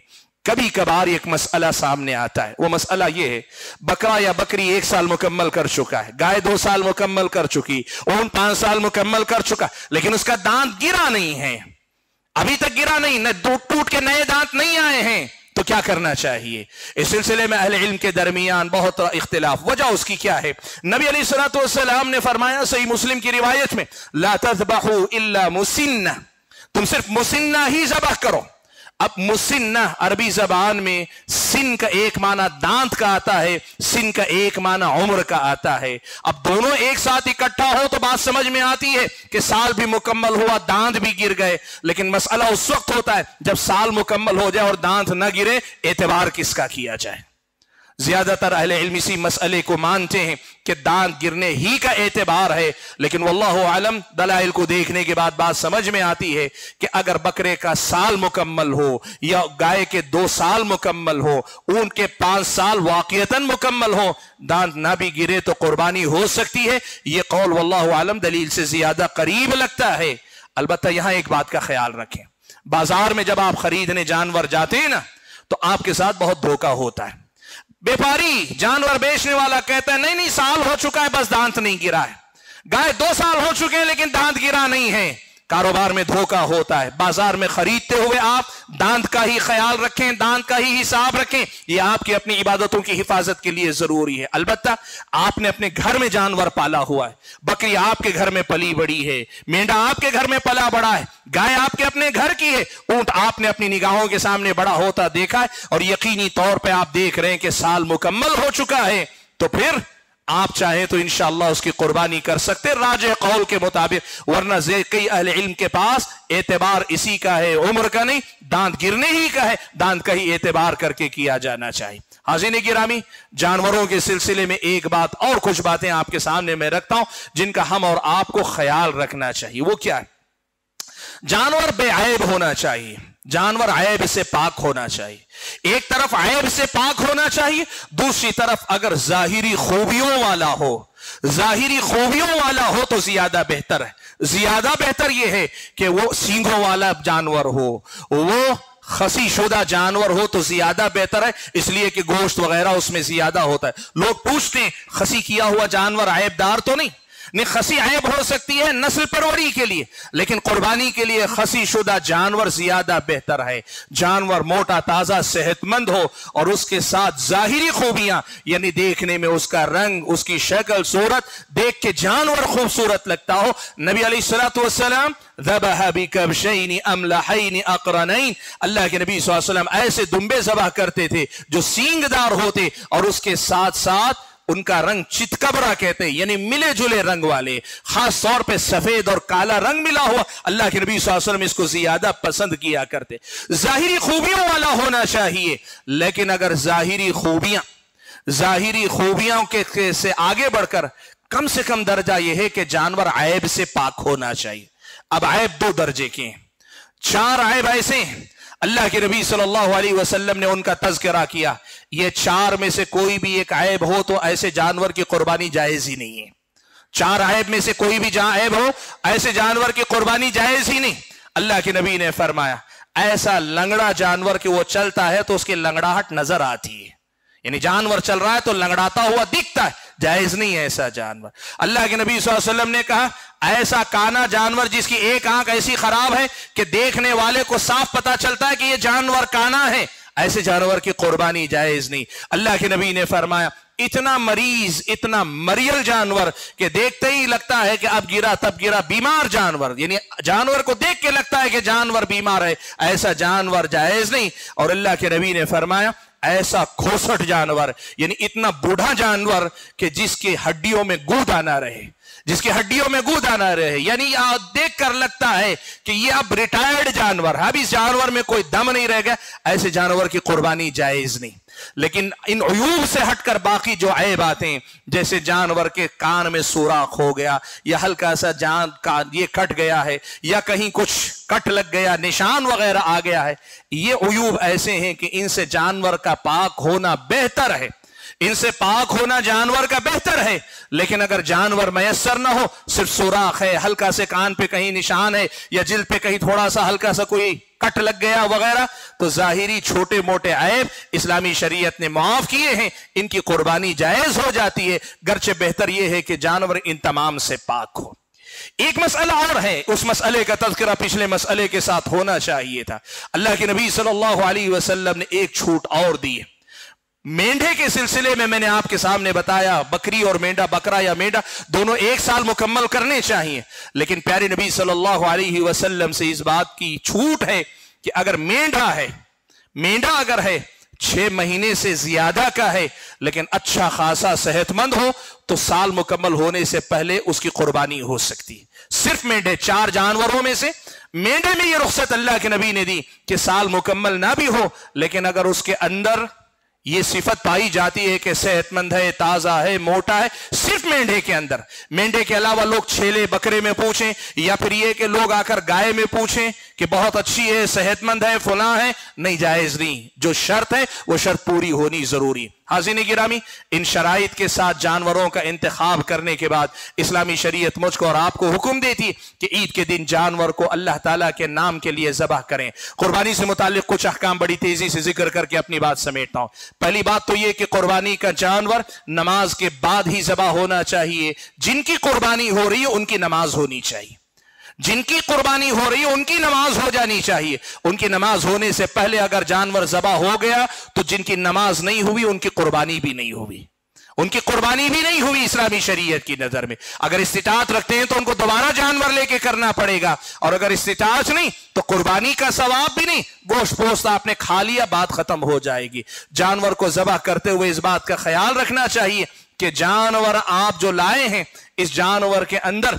कभी कभार एक मसला सामने आता है, वो मसला ये है, बकरा या बकरी एक साल मुकम्मल कर चुका है, गाय दो साल मुकम्मल कर चुकी, ऊंट पांच साल मुकम्मल कर चुका, लेकिन उसका दांत गिरा नहीं है, अभी तक गिरा नहीं, न टूट के नए दांत नहीं आए हैं, तो क्या करना चाहिए? इस सिलसिले में अहले इल्म के दरमियान बहुत इख्तिलाफ। वजह उसकी क्या है? नबी अलैहिस्सलातु वस्सलाम ने फरमाया सही मुस्लिम की रिवायत में, ला तज़बहू इल्ला मुसिन्ना, तुम सिर्फ मुसिन्ना ही ज़बह करो। अब मुसिन्ना अरबी जबान में सिन का एक माना दांत का आता है, सिन का एक माना उम्र का आता है। अब दोनों एक साथ इकट्ठा हो तो बात समझ में आती है कि साल भी मुकम्मल हुआ, दांत भी गिर गए, लेकिन मसला उस वक्त होता है जब साल मुकम्मल हो जाए और दांत न गिरे, एतबार किसका किया जाए? ज्यादातर अहले इल्म इसी मसले को मानते हैं कि दांत गिरने ही का एतबार है, लेकिन वल्लाहु आलम दलाइल को देखने के बाद बात समझ में आती है कि अगर बकरे का साल मुकम्मल हो या गाय के दो साल मुकम्मल हो, ऊंट के पांच साल वाक़ियतन मुकम्मल हो, दांत ना भी गिरे तो कुर्बानी हो सकती है। यह कौल वल्लाहु आलम दलील से ज्यादा करीब लगता है। अलबत्ता यहां एक बात का ख्याल रखें, बाजार में जब आप खरीदने जानवर जाते हैं ना, तो आपके साथ बहुत धोखा होता है। व्यापारी जानवर बेचने वाला कहता है नहीं नहीं साल हो चुका है बस दांत नहीं गिरा है, गाय दो साल हो चुके हैं लेकिन दांत गिरा नहीं है। कारोबार में धोखा होता है। बाजार में खरीदते हुए आप दांत का ही ख्याल रखें, दांत का ही हिसाब रखें, यह आपकी अपनी इबादतों की हिफाजत के लिए जरूरी है। अलबत्ता आपने अपने घर में जानवर पाला हुआ है, बकरी आपके घर में पली बड़ी है, मेंढा आपके घर में पला बड़ा है, गाय आपके अपने घर की है, ऊंट आपने अपनी निगाहों के सामने बड़ा होता देखा है और यकीनी तौर पर आप देख रहे हैं कि साल मुकम्मल हो चुका है, तो फिर आप चाहें तो इंशाअल्लाह उसकी कुर्बानी कर सकते राजे कौल के मुताबिक। वरना कई अहले इल्म के पास एतबार इसी का है, उम्र का नहीं, दांत गिरने ही का है, दांत का ही एतबार करके किया जाना चाहिए। हाज़िन गिरामी, जानवरों के सिलसिले में एक बात और कुछ बातें आपके सामने मैं रखता हूं जिनका हम और आपको ख्याल रखना चाहिए। वो क्या है? जानवर बेऐब होना चाहिए, जानवर ऐब से पाक होना चाहिए। एक तरफ ऐब से पाक होना चाहिए, दूसरी तरफ अगर जाहिरी खूबियों वाला हो, जाहिरी खूबियों वाला हो तो ज्यादा बेहतर है। ज्यादा बेहतर यह है कि वो सींगों वाला जानवर हो, वो खसी शुदा जानवर हो तो ज्यादा बेहतर है, इसलिए कि गोश्त वगैरह उसमें ज्यादा होता है। लोग पूछते हैं खसी किया हुआ जानवर ऐबदार तो नहीं? नहीं, खसी ऐब हो सकती है नस्ल परवरी के लिए, लेकिन कुर्बानी के लिए खसी शुदा जानवर ज्यादा बेहतर है। जानवर मोटा ताजा सेहतमंद हो और उसके साथ जाहिरी खूबियां, यानी देखने में उसका रंग, उसकी शक्ल सूरत देख के जानवर खूबसूरत लगता हो। नबी अलैहिस्सलातु वस्सलाम ज़बह बिकबशैन अमलहैन अक़रनैन, अल्लाह के नबी सल्लल्लाहु अलैहि वसल्लम ऐसे दुम्बे ज़बह करते थे जो सींगदार होते और उसके साथ साथ उनका रंग चितकबरा कहते हैं, यानी मिले जुले रंग वाले, खास तौर पे सफेद और काला रंग मिला हुआ। अल्लाह के नबी सल्लल्लाहु अलैहि वसल्लम इसको ज्यादा पसंद किया करते। जाहिरी खूबियों वाला होना चाहिए, लेकिन अगर जाहिरी खूबियां जाहिरी खूबियों के से आगे बढ़कर कम से कम दर्जा यह है कि जानवर ऐब से पाक होना चाहिए। अब ऐब दो दर्जे के हैं, चार ऐब ऐसे हैं अल्लाह के नबी सल्लल्लाहु अलैहि वसल्लम ने उनका तज़किरा किया। ये चार में से कोई भी एक ऐब हो तो ऐसे जानवर की कुर्बानी जायज ही नहीं है। चार ऐब में से कोई भी जहां ऐब हो, ऐसे जानवर की कुर्बानी जायज ही नहीं। अल्लाह के नबी ने फरमाया, ऐसा लंगड़ा जानवर कि वो चलता है तो उसकी लंगड़ाहट नजर आती है, यानी जानवर चल रहा है तो लंगड़ाता हुआ दिखता है, जायज नहीं है ऐसा जानवर। अल्लाह के नबी सल्लल्लाहु अलैहि वसल्लम ने कहा, ऐसा काना जानवर जिसकी एक आंख ऐसी खराब है कि देखने वाले को साफ पता चलता है कि यह जानवर काना है, ऐसे जानवर की कुर्बानी जायज नहीं। अल्लाह के नबी ने फरमाया, इतना मरीज, इतना मरियल जानवर कि देखते ही लगता है कि अब गिरा तब गिरा, बीमार जानवर, यानी जानवर को देख के लगता है कि जानवर बीमार है, ऐसा जानवर जायज नहीं। और अल्लाह के नबी ने फरमाया, ऐसा खोसट जानवर, यानी इतना बूढ़ा जानवर कि जिसके हड्डियों में गूद आना रहे, जिसकी हड्डियों में गूद आना रहे, यानी देख कर लगता है कि ये अब रिटायर्ड जानवर है, अब इस जानवर में कोई दम नहीं रह गया, ऐसे जानवर की कुर्बानी जायज नहीं। लेकिन इन उयूब से हटकर बाकी जो ऐब आते हैं, जैसे जानवर के कान में सुराख हो गया, या हल्का सा जान का ये कट गया है, या कहीं कुछ कट लग गया, निशान वगैरह आ गया है, ये उयूब ऐसे हैं कि इनसे जानवर का पाक होना बेहतर है, इनसे पाक होना जानवर का बेहतर है। लेकिन अगर जानवर मयसर ना हो, सिर्फ सुराख है, हल्का से कान पे कहीं निशान है, या जिल्द पे कहीं थोड़ा सा हल्का सा कोई کٹ لگ گیا وغیرہ، تو ظاہری چھوٹے موٹے عیب اسلامی شریعت نے معاف کیے ہیں، ان کی قربانی جائز ہو جاتی ہے، گرچہ بہتر یہ ہے کہ جانور ان تمام سے پاک ہو۔ ایک مسئلہ اور ہے، اس مسئلے کا تذکرہ پچھلے مسئلے کے ساتھ ہونا چاہیے تھا۔ اللہ کے نبی صلی اللہ علیہ وسلم نے ایک چھوٹ اور دی ہے۔ مینڈے کے سلسلے میں میں نے آپ کے سامنے بتایا، بکری اور مینڈا، بکرا یا مینڈا دونوں ایک سال مکمل کرنے چاہیے، لیکن پیارے نبی صلی اللہ علیہ وسلم سے اس بات کی چھوٹ ہے کہ اگر مینڈا ہے مینڈا اگر ہے چھ مہینے سے زیادہ کا ہے لیکن اچھا خاصا صحت مند ہو تو سال مکمل ہونے سے پہلے اس کی قربانی ہو سکتی ہے۔ صرف مینڈے، چار جانوروں میں سے مینڈے میں یہ رخصت اللہ کے نبی نے دی کہ سال مکمل نہ بھی ہو لیکن اگر اس کے اندر یہ صفت پائی جاتی ہے کہ صحت مند ہے، تازہ ہے، موٹا ہے، صرف مینڈے کے اندر۔ مینڈے کے علاوہ لوگ چھیلے بکرے میں پوچھیں یا پھر یہ کہ لوگ آ کر گائے میں پوچھیں کہ بہت اچھی ہے، صحت مند ہے، فلاں ہے، نہیں، جائز نہیں۔ جو شرط ہے وہ شرط پوری ہونی ضروری۔ حاضرین گرامی، ان شرائط کے ساتھ جانوروں کا انتخاب کرنے کے بعد اسلامی شریعت مجھ کو اور آپ کو حکم دیتی کہ عید کے دن جانور کو اللہ تعالیٰ کے نام کے لیے ذبح کریں۔ قربانی سے متعلق کچھ احکام بڑی تیزی سے ذکر کر کے اپنی بات سمیٹتا ہوں۔ پہلی بات تو یہ کہ قربانی کا جانور نماز کے بعد ہی ذبح ہونا چاہیے۔ جن کی قربانی ہو رہی ہے ان کی نماز ہونی چاہیے، جن کی قربانی ہو رہی ہے ان کی نماز ہو جانی چاہیے۔ ان کی نماز ہونے سے پہلے اگر جانور ذبح ہو گیا تو جن کی نماز نہیں ہوئی ان کی قربانی بھی نہیں ہوئی، ان کی قربانی بھی نہیں ہوئی اسلامی شریعت کی نظر میں۔ اگر استطاعت رکھتے ہیں تو ان کو دوبارہ جانور لے کے کرنا پڑے گا، اور اگر استطاعت نہیں تو قربانی کا ثواب بھی نہیں، گوشت پوست آپ نے کھا لیا، بات ختم ہو جائے گی۔ جانور کو ذبح کرتے ہوئے اس بات کا خیال رکھنا چاہیے کہ جانور آپ جو لائے ہیں اس جانور کے اندر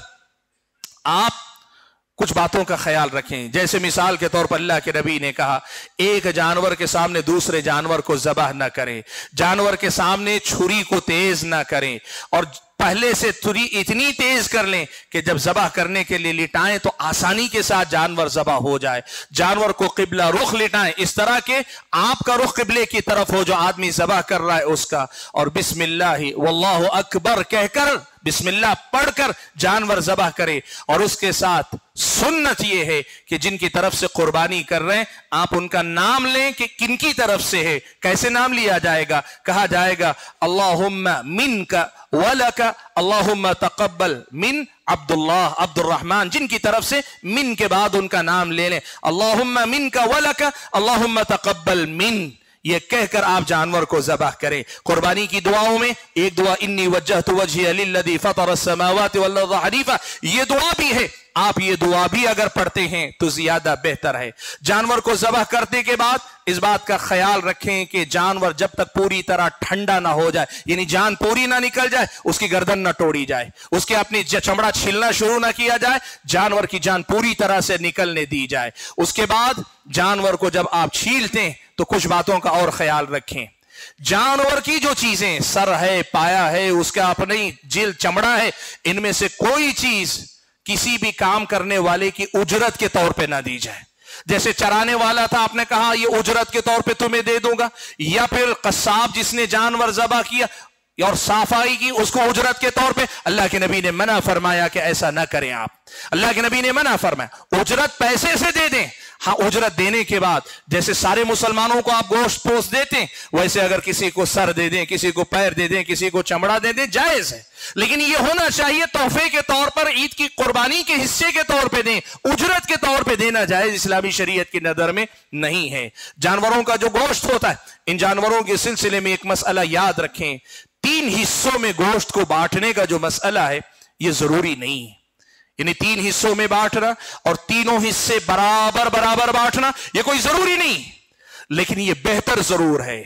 آپ کچھ باتوں کا خیال رکھیں۔ جیسے مثال کے طور پر اللہ کے نبی نے کہا ایک جانور کے سامنے دوسرے جانور کو ذبح نہ کریں، جانور کے سامنے چھری کو تیز نہ کریں، اور پہلے سے چھری اتنی تیز کر لیں کہ جب ذبح کرنے کے لیے لٹائیں تو آسانی کے ساتھ جانور ذبح ہو جائے۔ جانور کو قبلہ رخ لٹائیں، اس طرح کہ آپ کا رخ قبلے کی طرف ہو جو آدمی ذبح کر رہا ہے اس کا، اور بسم اللہ واللہ اکبر کہہ کر، بسم اللہ پڑھ کر جانور ذبح کرے۔ اور اس کے ساتھ سنت یہ ہے کہ جن کی طرف سے قربانی کر رہے ہیں آپ ان کا نام لیں کہ کن کی طرف سے ہے۔ کیسے نام لیا جائے گا؟ کہا جائے گا اللہم منک ولک اللہم تقبل من عبد اللہ عبد الرحمن، جن کی طرف سے من کے بعد ان کا نام لے لیں، اللہم منک ولک اللہم تقبل من، یہ کہہ کر آپ جانور کو ذبح کریں۔ قربانی کی دعاؤں میں ایک دعا انی وجہت وجہی للذی فطر السماوات والارض حنیفا، یہ دعا بھی ہے، آپ یہ دعا بھی اگر پڑھتے ہیں تو زیادہ بہتر ہے۔ جانور کو ذبح کرنے کے بعد اس بات کا خیال رکھیں کہ جانور جب تک پوری طرح ٹھنڈا نہ ہو جائے، یعنی جان پوری نہ نکل جائے، اس کی گردن نہ توڑی جائے، اس کے اپنی چمڑا چھلنا شروع نہ کیا جائے، جانور کی جان پوری طرح سے نکلنے دی جائے۔ اس کے بعد جانور کو جب آپ چھیلتے ہیں تو کچھ باتوں کا اور خیال رکھیں۔ جانور کی جو چیزیں، سر ہے، پایا ہے، اس کا اپنی جلد چمڑا ہے، ان میں سے کوئی چیز کسی بھی کام کرنے والے کی اجرت کے طور پہ نہ دی جائے۔ جیسے چرانے والا تھا، آپ نے کہا یہ اجرت کے طور پہ تمہیں دے دوں گا، یا پھر قصاب جس نے جانور ذبح کیا اور صافائی کی اس کو اجرت کے طور پہ، اللہ کے نبی نے منع فرمایا کہ ایسا نہ کریں آپ۔ اللہ کے نبی نے منع فرمایا اجرت پیسے سے دے دیں، ہاں اجرت دینے کے بعد جیسے سارے مسلمانوں کو آپ گوشت پوست دیتے ہیں ویسے اگر کسی کو سر دے دیں، کسی کو پیر دے دیں، کسی کو چمڑا دے دیں، جائز ہے، لیکن یہ ہونا چاہیے تحفے کے طور پر، عید کی قربانی کے حصے کے طور پہ دیں، اجرت کے طور پہ دینا جائز اسلامی شریعت کی نظر میں نہیں ہے۔ جانوروں کا جو گوشت ہوتا ہے، ان جانوروں کے سلسلے میں ایک مسئلہ یاد رکھیں، تین حصوں میں گوشت کو بانٹنے کا جو مسئلہ ہے یہ ضروری نہیں ہے، یعنی تین حصوں میں بانٹنا اور تینوں حصے برابر برابر بانٹنا یہ کوئی ضروری نہیں، لیکن یہ بہتر ضرور ہے۔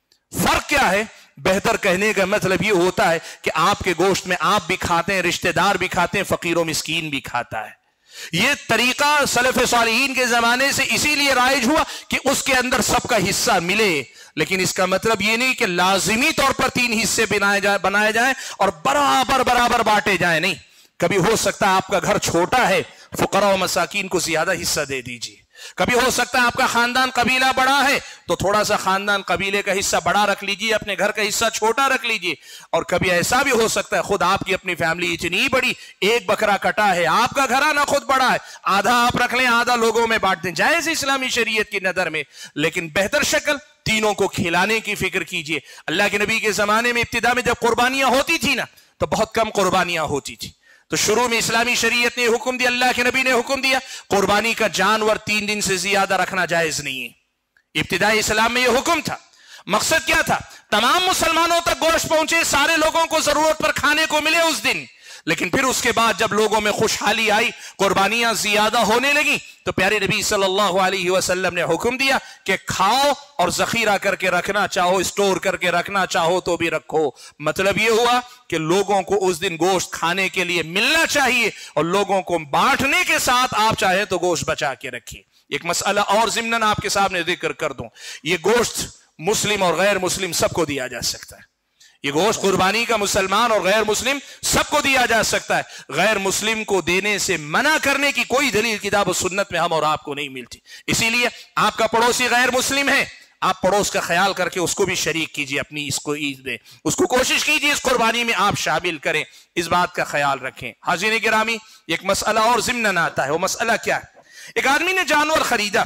فرق کیا ہے؟ بہتر کہنے کا مطلب یہ ہوتا ہے کہ آپ کے گوشت میں آپ بھی کھاتے ہیں، رشتہ دار بھی کھاتے ہیں، فقیر و مسکین بھی کھاتا ہے۔ یہ طریقہ سلف صالحین کے زمانے سے اسی لیے رائج ہوا کہ اس کے اندر سب کا حصہ ملے، لیکن اس کا مطلب یہ نہیں کہ لازمی طور پر تین حصے بنائے جائیں بنائے جائیں اور برابر برابر بانٹے جائیں، نہیں۔ کبھی ہو سکتا ہے آپ کا گھر چھوٹا ہے، فقراء و مساکین کو زیادہ حصہ دے دیجیے، کبھی ہو سکتا ہے آپ کا خاندان قبیلہ بڑا ہے تو تھوڑا سا خاندان قبیلے کا حصہ بڑا رکھ لیجئے، اپنے گھر کا حصہ چھوٹا رکھ لیجئے. اور کبھی ایسا بھی ہو سکتا ہے خود آپ کی اپنی فیملی اتنی بڑی، ایک بکرا کٹا ہے، آپ کا گھرانہ خود بڑا ہے، آدھا آپ رکھ لیں آدھا لوگوں میں بانٹ دیں، جائز اسلامی شریعت کی نظر میں. لیکن بہتر شکل تینوں کو کھلانے کی فکر کیجئے. اللہ کے نبی کے زمانے میں ابتدا میں جب قربانیاں ہوتی تھی نا تو بہت کم قربانیاں ہوتی تھی. تو شروع میں اسلامی شریعت نے حکم دیا، اللہ کے نبی نے حکم دیا قربانی کا جانور تین دن سے زیادہ رکھنا جائز نہیں ہے. ابتدائی اسلام میں یہ حکم تھا. مقصد کیا تھا؟ تمام مسلمانوں تک گوشت پہنچے، سارے لوگوں کو ضرورت پر کھانے کو ملے اس دن. لیکن پھر اس کے بعد جب لوگوں میں خوشحالی آئی، قربانیاں زیادہ ہونے لگی، تو پیارے نبی صلی اللہ علیہ وسلم نے حکم دیا کہ کھاؤ اور ذخیرہ کر کے رکھنا چاہو، اسٹور کر کے رکھنا چاہو تو بھی رکھو. مطلب یہ ہوا کہ لوگوں کو اس دن گوشت کھانے کے لیے ملنا چاہیے اور لوگوں کو بانٹنے کے ساتھ آپ چاہیں تو گوشت بچا کے رکھیے. ایک مسئلہ اور ضمناً آپ کے سامنے ذکر کر دوں، یہ گوشت مسلم اور غیر مسلم سب کو دیا جا سکتا ہے. یہ گوشت قربانی کا مسلمان اور غیر مسلم سب کو دیا جا سکتا ہے. غیر مسلم کو دینے سے منع کرنے کی کوئی دلیل کتاب و سنت میں ہم اور آپ کو نہیں ملتی. اسی لیے آپ کا پڑوسی غیر مسلم ہے، آپ پڑوس کا خیال کر کے اس کو بھی شریک کیجئے اپنی اس کو عید میں، اس کو کوشش کیجئے اس قربانی میں آپ شامل کریں. اس بات کا خیال رکھیں. حاضرین گرامی، ایک مسئلہ اور ضمناً آتا ہے. وہ مسئلہ کیا ہے؟ ایک آدمی نے جانور خریدا،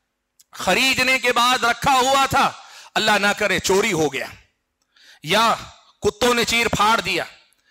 خریدنے کے بعد رکھا ہوا تھا، اللہ نہ کرے چوری ہو گیا، یا کتوں نے چیر پھاڑ دیا،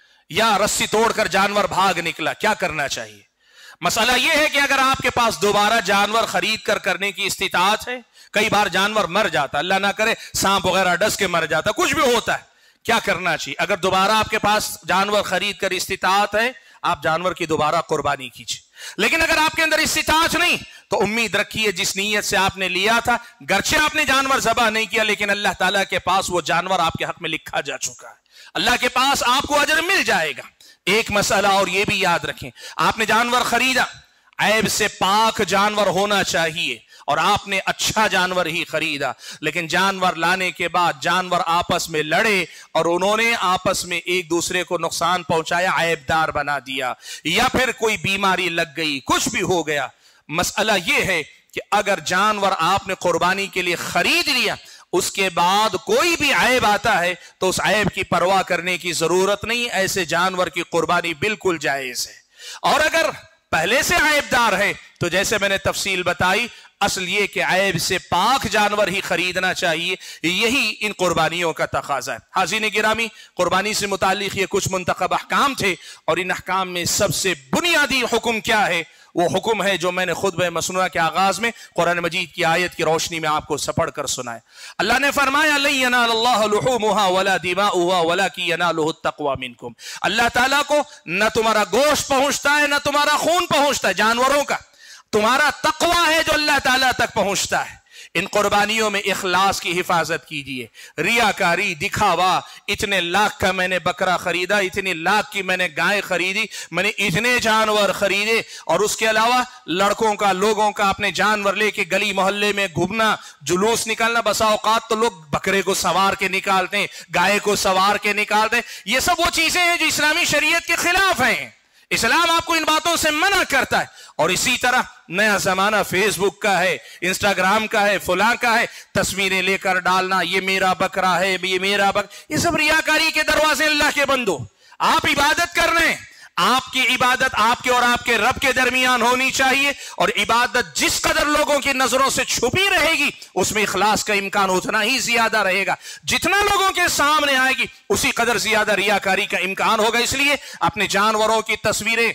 یا رسی توڑ کر جانور بھاگ نکلا. کیا کرنا چاہیے؟ مسئلہ یہ ہے کہ اگر آپ کے پاس دوبارہ جانور خرید کر کرنے کی استطاعت ہے، کئی بار جانور مر جاتا، اللہ نہ کرے سانپ وغیرہ ڈس کے مر جاتا، کچھ بھی ہوتا ہے، کیا کرنا چاہیے؟ اگر دوبارہ آپ کے پاس جانور خرید کر استطاعت ہے، آپ جانور کی دوبارہ قربانی کیجیے. لیکن اگر آپ کے اندر استطاعت نہیں تو امید رکھیے جس نیت سے آپ نے لیا تھا، گرچہ آپ نے جانور ذبح نہیں کیا لیکن اللہ تعالیٰ کے پاس وہ جانور آپ کے حق میں لکھا جا چکا ہے، اللہ کے پاس آپ کو اجر مل جائے گا. ایک مسئلہ اور یہ بھی یاد رکھیں، آپ نے جانور خریدا، عیب سے پاک جانور ہونا چاہیے، اور آپ نے اچھا جانور ہی خریدا، لیکن جانور لانے کے بعد جانور آپس میں لڑے اور انہوں نے آپس میں ایک دوسرے کو نقصان پہنچایا، عیب دار بنا دیا، یا پھر کوئی بیماری لگ گئی، کچھ بھی ہو گیا. مسئلہ یہ ہے کہ اگر جانور آپ نے قربانی کے لیے خرید لیا، اس کے بعد کوئی بھی عیب آتا ہے تو اس عیب کی پرواہ کرنے کی ضرورت نہیں، ایسے جانور کی قربانی بالکل جائز ہے. اور اگر پہلے سے عیب دار ہے تو جیسے میں نے تفصیل بتائی، اصل یہ کہ عیب سے پاک جانور ہی خریدنا چاہیے، یہی ان قربانیوں کا تقاضا ہے. حاضرین گرامی، قربانی سے متعلق یہ کچھ منتخب احکام تھے، اور ان احکام میں سب سے بنیادی حکم کیا ہے؟ وہ حکم ہے جو میں نے خطبہ مسنونہ کے آغاز میں قرآن مجید کی آیت کی روشنی میں آپ کو سپڑ کر سنائے. اللہ نے فرمایا لن ینال اللہ لحومها ولا دماؤها ولکن ینالہ التقوی منکم. اللہ تعالیٰ کو نہ تمہارا گوشت پہنچتا ہے نہ تمہارا خون پہنچتا ہے جانوروں کا، تمہارا تقوی ہے جو اللہ تعالیٰ تک پہنچتا ہے. ان قربانیوں میں اخلاص کی حفاظت کیجئے. ریاکاری، دکھاوا، اتنے لاکھ کا میں نے بکرا خریدا، اتنے لاکھ کی میں نے گائے خریدی، میں نے اتنے جانور خریدے، اور اس کے علاوہ لڑکوں کا، لوگوں کا اپنے جانور لے کے گلی محلے میں گھومنا، جلوس نکالنا. بسا اوقات تو لوگ بکرے کو سوار کے نکالتے ہیں، گائے کو سوار کے نکالتے ہیں. یہ سب وہ چیزیں ہیں جو اسلامی شریعت کے خلاف ہیں. اسلام آپ کو ان باتوں سے منع کرتا ہے. اور اسی طرح نیا زمانہ فیس بک کا ہے، انسٹاگرام کا ہے، فلاں کا ہے، تصویریں لے کر ڈالنا، یہ میرا بکرا ہے، یہ میرا بکرا، یہ سب ریاکاری کے دروازے. اللہ کے بندو، آپ عبادت کر رہے ہیں، آپ کی عبادت آپ کے اور آپ کے رب کے درمیان ہونی چاہیے، اور عبادت جس قدر لوگوں کی نظروں سے چھپی رہے گی اس میں اخلاص کا امکان اتنا ہی زیادہ رہے گا. جتنا لوگوں کے سامنے آئے گی اسی قدر زیادہ ریاکاری کا امکان ہوگا. اس لیے اپنے جانوروں کی تصویریں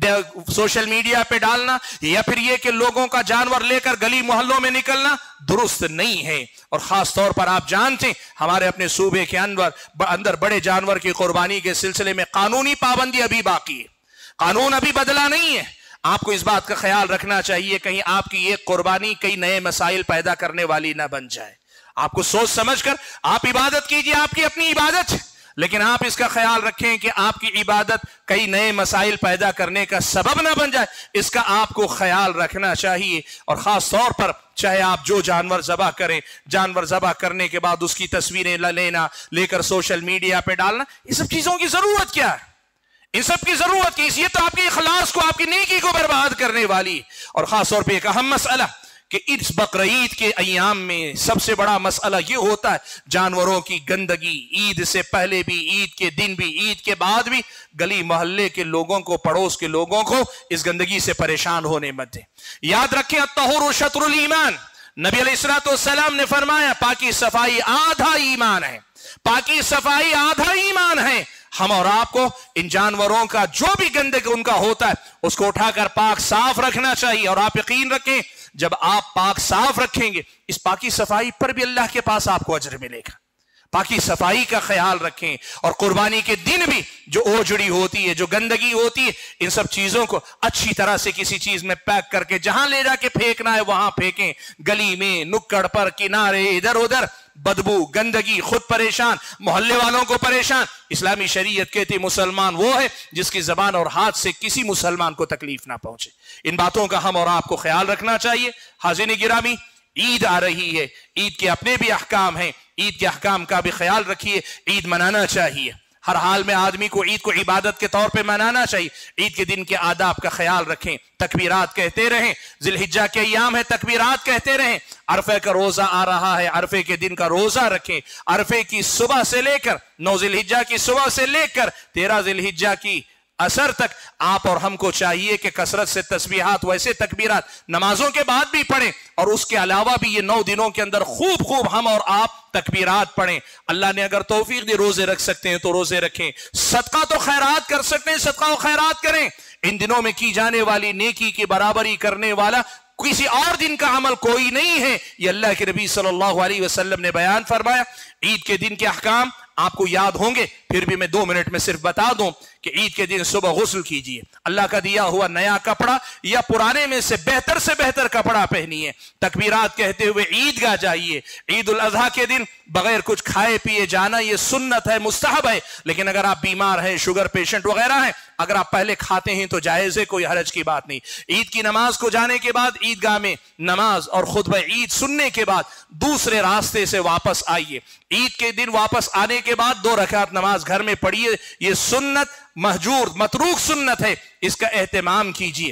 سوشل میڈیا پہ ڈالنا، یا پھر یہ کہ لوگوں کا جانور لے کر گلی محلوں میں نکلنا درست نہیں ہے. اور خاص طور پر آپ جانتے ہیں ہمارے اپنے صوبے کے اندر اندر بڑے جانور کی قربانی کے سلسلے میں قانونی پابندی ابھی باقی ہے، قانون ابھی بدلا نہیں ہے. آپ کو اس بات کا خیال رکھنا چاہیے کہیں آپ کی ایک قربانی کئی نئے مسائل پیدا کرنے والی نہ بن جائے. آپ کو سوچ سمجھ کر آپ عبادت کیجئے، آپ کی اپنی عبادت ہے، لیکن آپ اس کا خیال رکھیں کہ آپ کی عبادت کئی نئے مسائل پیدا کرنے کا سبب نہ بن جائے. اس کا آپ کو خیال رکھنا چاہیے. اور خاص طور پر چاہے آپ جو جانور ذبح کریں، جانور ذبح کرنے کے بعد اس کی تصویریں لینا، لے کر سوشل میڈیا پہ ڈالنا، یہ سب چیزوں کی ضرورت کیا ہے؟ ان سب کی ضرورت کی؟ یہ تو آپ کی اخلاص کو، آپ کی نیکی کو برباد کرنے والی. اور خاص طور پہ ایک اہم مسئلہ کہ اس بقرعید کے ایام میں سب سے بڑا مسئلہ یہ ہوتا ہے جانوروں کی گندگی، عید سے پہلے بھی، عید کے دن بھی، عید کے بعد بھی گلی محلے کے لوگوں کو، پڑوس کے لوگوں کو اس گندگی سے پریشان ہونے مت دیں۔ یاد رکھیں الطہور شطر الایمان، نبی علیہ الصلوۃ والسلام نے فرمایا پاکی صفائی آدھا ایمان ہے، پاکی صفائی آدھا ایمان ہے۔ ہم اور آپ کو ان جانوروں کا جو بھی گندگی ان کا ہوتا ہے اس کو اٹھا کر پاک صاف رکھنا چاہیے، اور آپ یقین رکھیں جب آپ پاک صاف رکھیں گے اس پاکی صفائی پر بھی اللہ کے پاس آپ کو اجر ملے گا۔ پاکی صفائی کا خیال رکھیں، اور قربانی کے دن بھی جو اوجڑی ہوتی ہے، جو گندگی ہوتی ہے، ان سب چیزوں کو اچھی طرح سے کسی چیز میں پیک کر کے جہاں لے جا کے پھینکنا ہے وہاں پھینکیں، گلی میں، نکڑ پر، کنارے، ادھر ادھر، بدبو، گندگی، خود پریشان، محلے والوں کو پریشان۔ اسلامی شریعت کہتی مسلمان وہ ہے جس کی زبان اور ہاتھ سے کسی مسلمان کو تکلیف نہ پہنچے۔ ان باتوں کا ہم اور آپ کو خیال رکھنا چاہیے۔ حاضرین گرامی، عید آ رہی ہے، عید کے اپنے بھی احکام ہیں، عید کے احکام کا بھی خیال رکھیے۔ عید منانا چاہیے، ہر حال میں آدمی کو عید کو عبادت کے طور پہ منانا چاہیے۔ عید کے دن کے آداب کا خیال رکھیں، تکبیرات کہتے رہیں، ذی الحجہ کے ایام ہے تکبیرات کہتے رہیں۔ عرفے کا روزہ آ رہا ہے، عرفے کے دن کا روزہ رکھیں۔ عرفے کی صبح سے لے کر نو ذی الحجہ کی صبح سے لے کر تیرہ ذی الحجہ کی اثر تک آپ اور ہم کو چاہیے کہ کثرت سے تسبیحات، ویسے تکبیرات نمازوں کے بعد بھی پڑھیں، اور اس کے علاوہ بھی یہ نو دنوں کے اندر خوب خوب ہم اور آپ تکبیرات پڑھیں۔ اللہ نے اگر توفیق دی روزے رکھ سکتے ہیں تو روزے رکھیں، صدقہ تو خیرات کر سکتے ہیں صدقہ و خیرات کریں۔ ان دنوں میں کی جانے والی نیکی کی برابری کرنے والا کسی اور دن کا عمل کوئی نہیں ہے، یہ اللہ کے نبی صلی اللہ علیہ وسلم نے بیان فرمایا۔ عید کے دن کے احکام آپ کو یاد ہوں گے، پھر بھی میں دو منٹ میں صرف بتا دوں کہ عید کے دن صبح غسل کیجئے، اللہ کا دیا ہوا نیا کپڑا یا پرانے میں سے بہتر سے بہتر کپڑا پہنیے، تکبیرات کہتے ہوئے عیدگاہ جائیے۔ عید الاضحیٰ کے دن بغیر کچھ کھائے پیے جانا یہ سنت ہے، مستحب ہے، لیکن اگر آپ بیمار ہیں، شوگر پیشنٹ وغیرہ ہیں، اگر آپ پہلے کھاتے ہیں تو جائز ہے، کوئی حرج کی بات نہیں۔ عید کی نماز کو جانے کے بعد عیدگاہ میں نماز اور خطبہ عید سننے کے بعد دوسرے راستے سے واپس آئیے۔ عید کے دن واپس آنے کے بعد دو رکعت نماز گھر میں پڑھیے، یہ سنت مہجور متروک سنت ہے، اس کا اہتمام کیجیے۔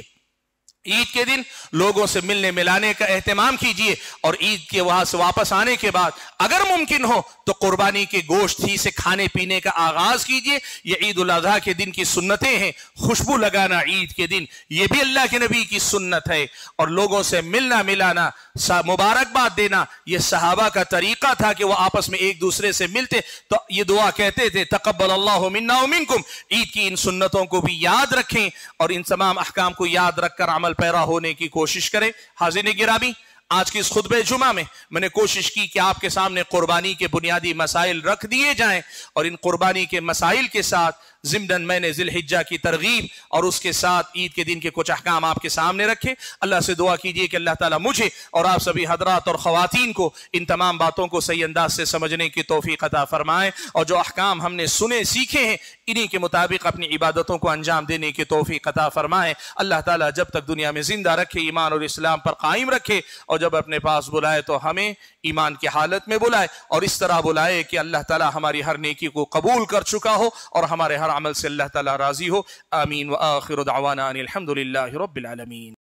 عید کے دن لوگوں سے ملنے ملانے کا اہتمام کیجیے، اور عید کے وہاں سے واپس آنے کے بعد اگر ممکن ہو تو قربانی کے گوشت ہی سے کھانے پینے کا آغاز کیجیے۔ یہ عید الاضحیٰ کے دن کی سنتیں ہیں۔ خوشبو لگانا عید کے دن یہ بھی اللہ کے نبی کی سنت ہے، اور لوگوں سے ملنا ملانا، مبارکباد دینا یہ صحابہ کا طریقہ تھا کہ وہ آپس میں ایک دوسرے سے ملتے تو یہ دعا کہتے تھے تقبل اللہ منا ومنکم۔ عید کی ان سنتوں کو بھی یاد رکھیں اور ان تمام احکام کو یاد رکھ کر عمل پیرا ہونے کی کوشش کریں۔ حاضرین گرامی، آج کی اس خطبہ جمعہ میں میں نے کوشش کی کہ آپ کے سامنے قربانی کے بنیادی مسائل رکھ دیے جائیں، اور ان قربانی کے مسائل کے ساتھ ضمن میں نے ذی الحجہ کی ترغیب اور اس کے ساتھ عید کے دن کے کچھ احکام آپ کے سامنے رکھے۔ اللہ سے دعا کیجئے کہ اللہ تعالیٰ مجھے اور آپ سبھی حضرات اور خواتین کو ان تمام باتوں کو صحیح انداز سے سمجھنے کی توفیق عطا فرمائے، اور جو احکام ہم نے سنے سیکھے ہیں انہی کے مطابق اپنی عبادتوں کو انجام دینے کی توفیق عطا فرمائے۔ اللہ تعالیٰ جب تک دنیا میں زندہ رکھے ایمان اور اسلام پر قائم رکھے، اور جب اپنے پاس بلائے تو ہمیں ایمان کی حالت میں بلائے، اور اس طرح بلائے کہ اللہ تعالیٰ ہماری ہر نیکی کو قبول کر چکا ہو اور ہمارے ہر عمل سے اللہ تعالیٰ راضی ہو۔ آمین وآخر دعوانا ان الحمد للہ رب العالمین۔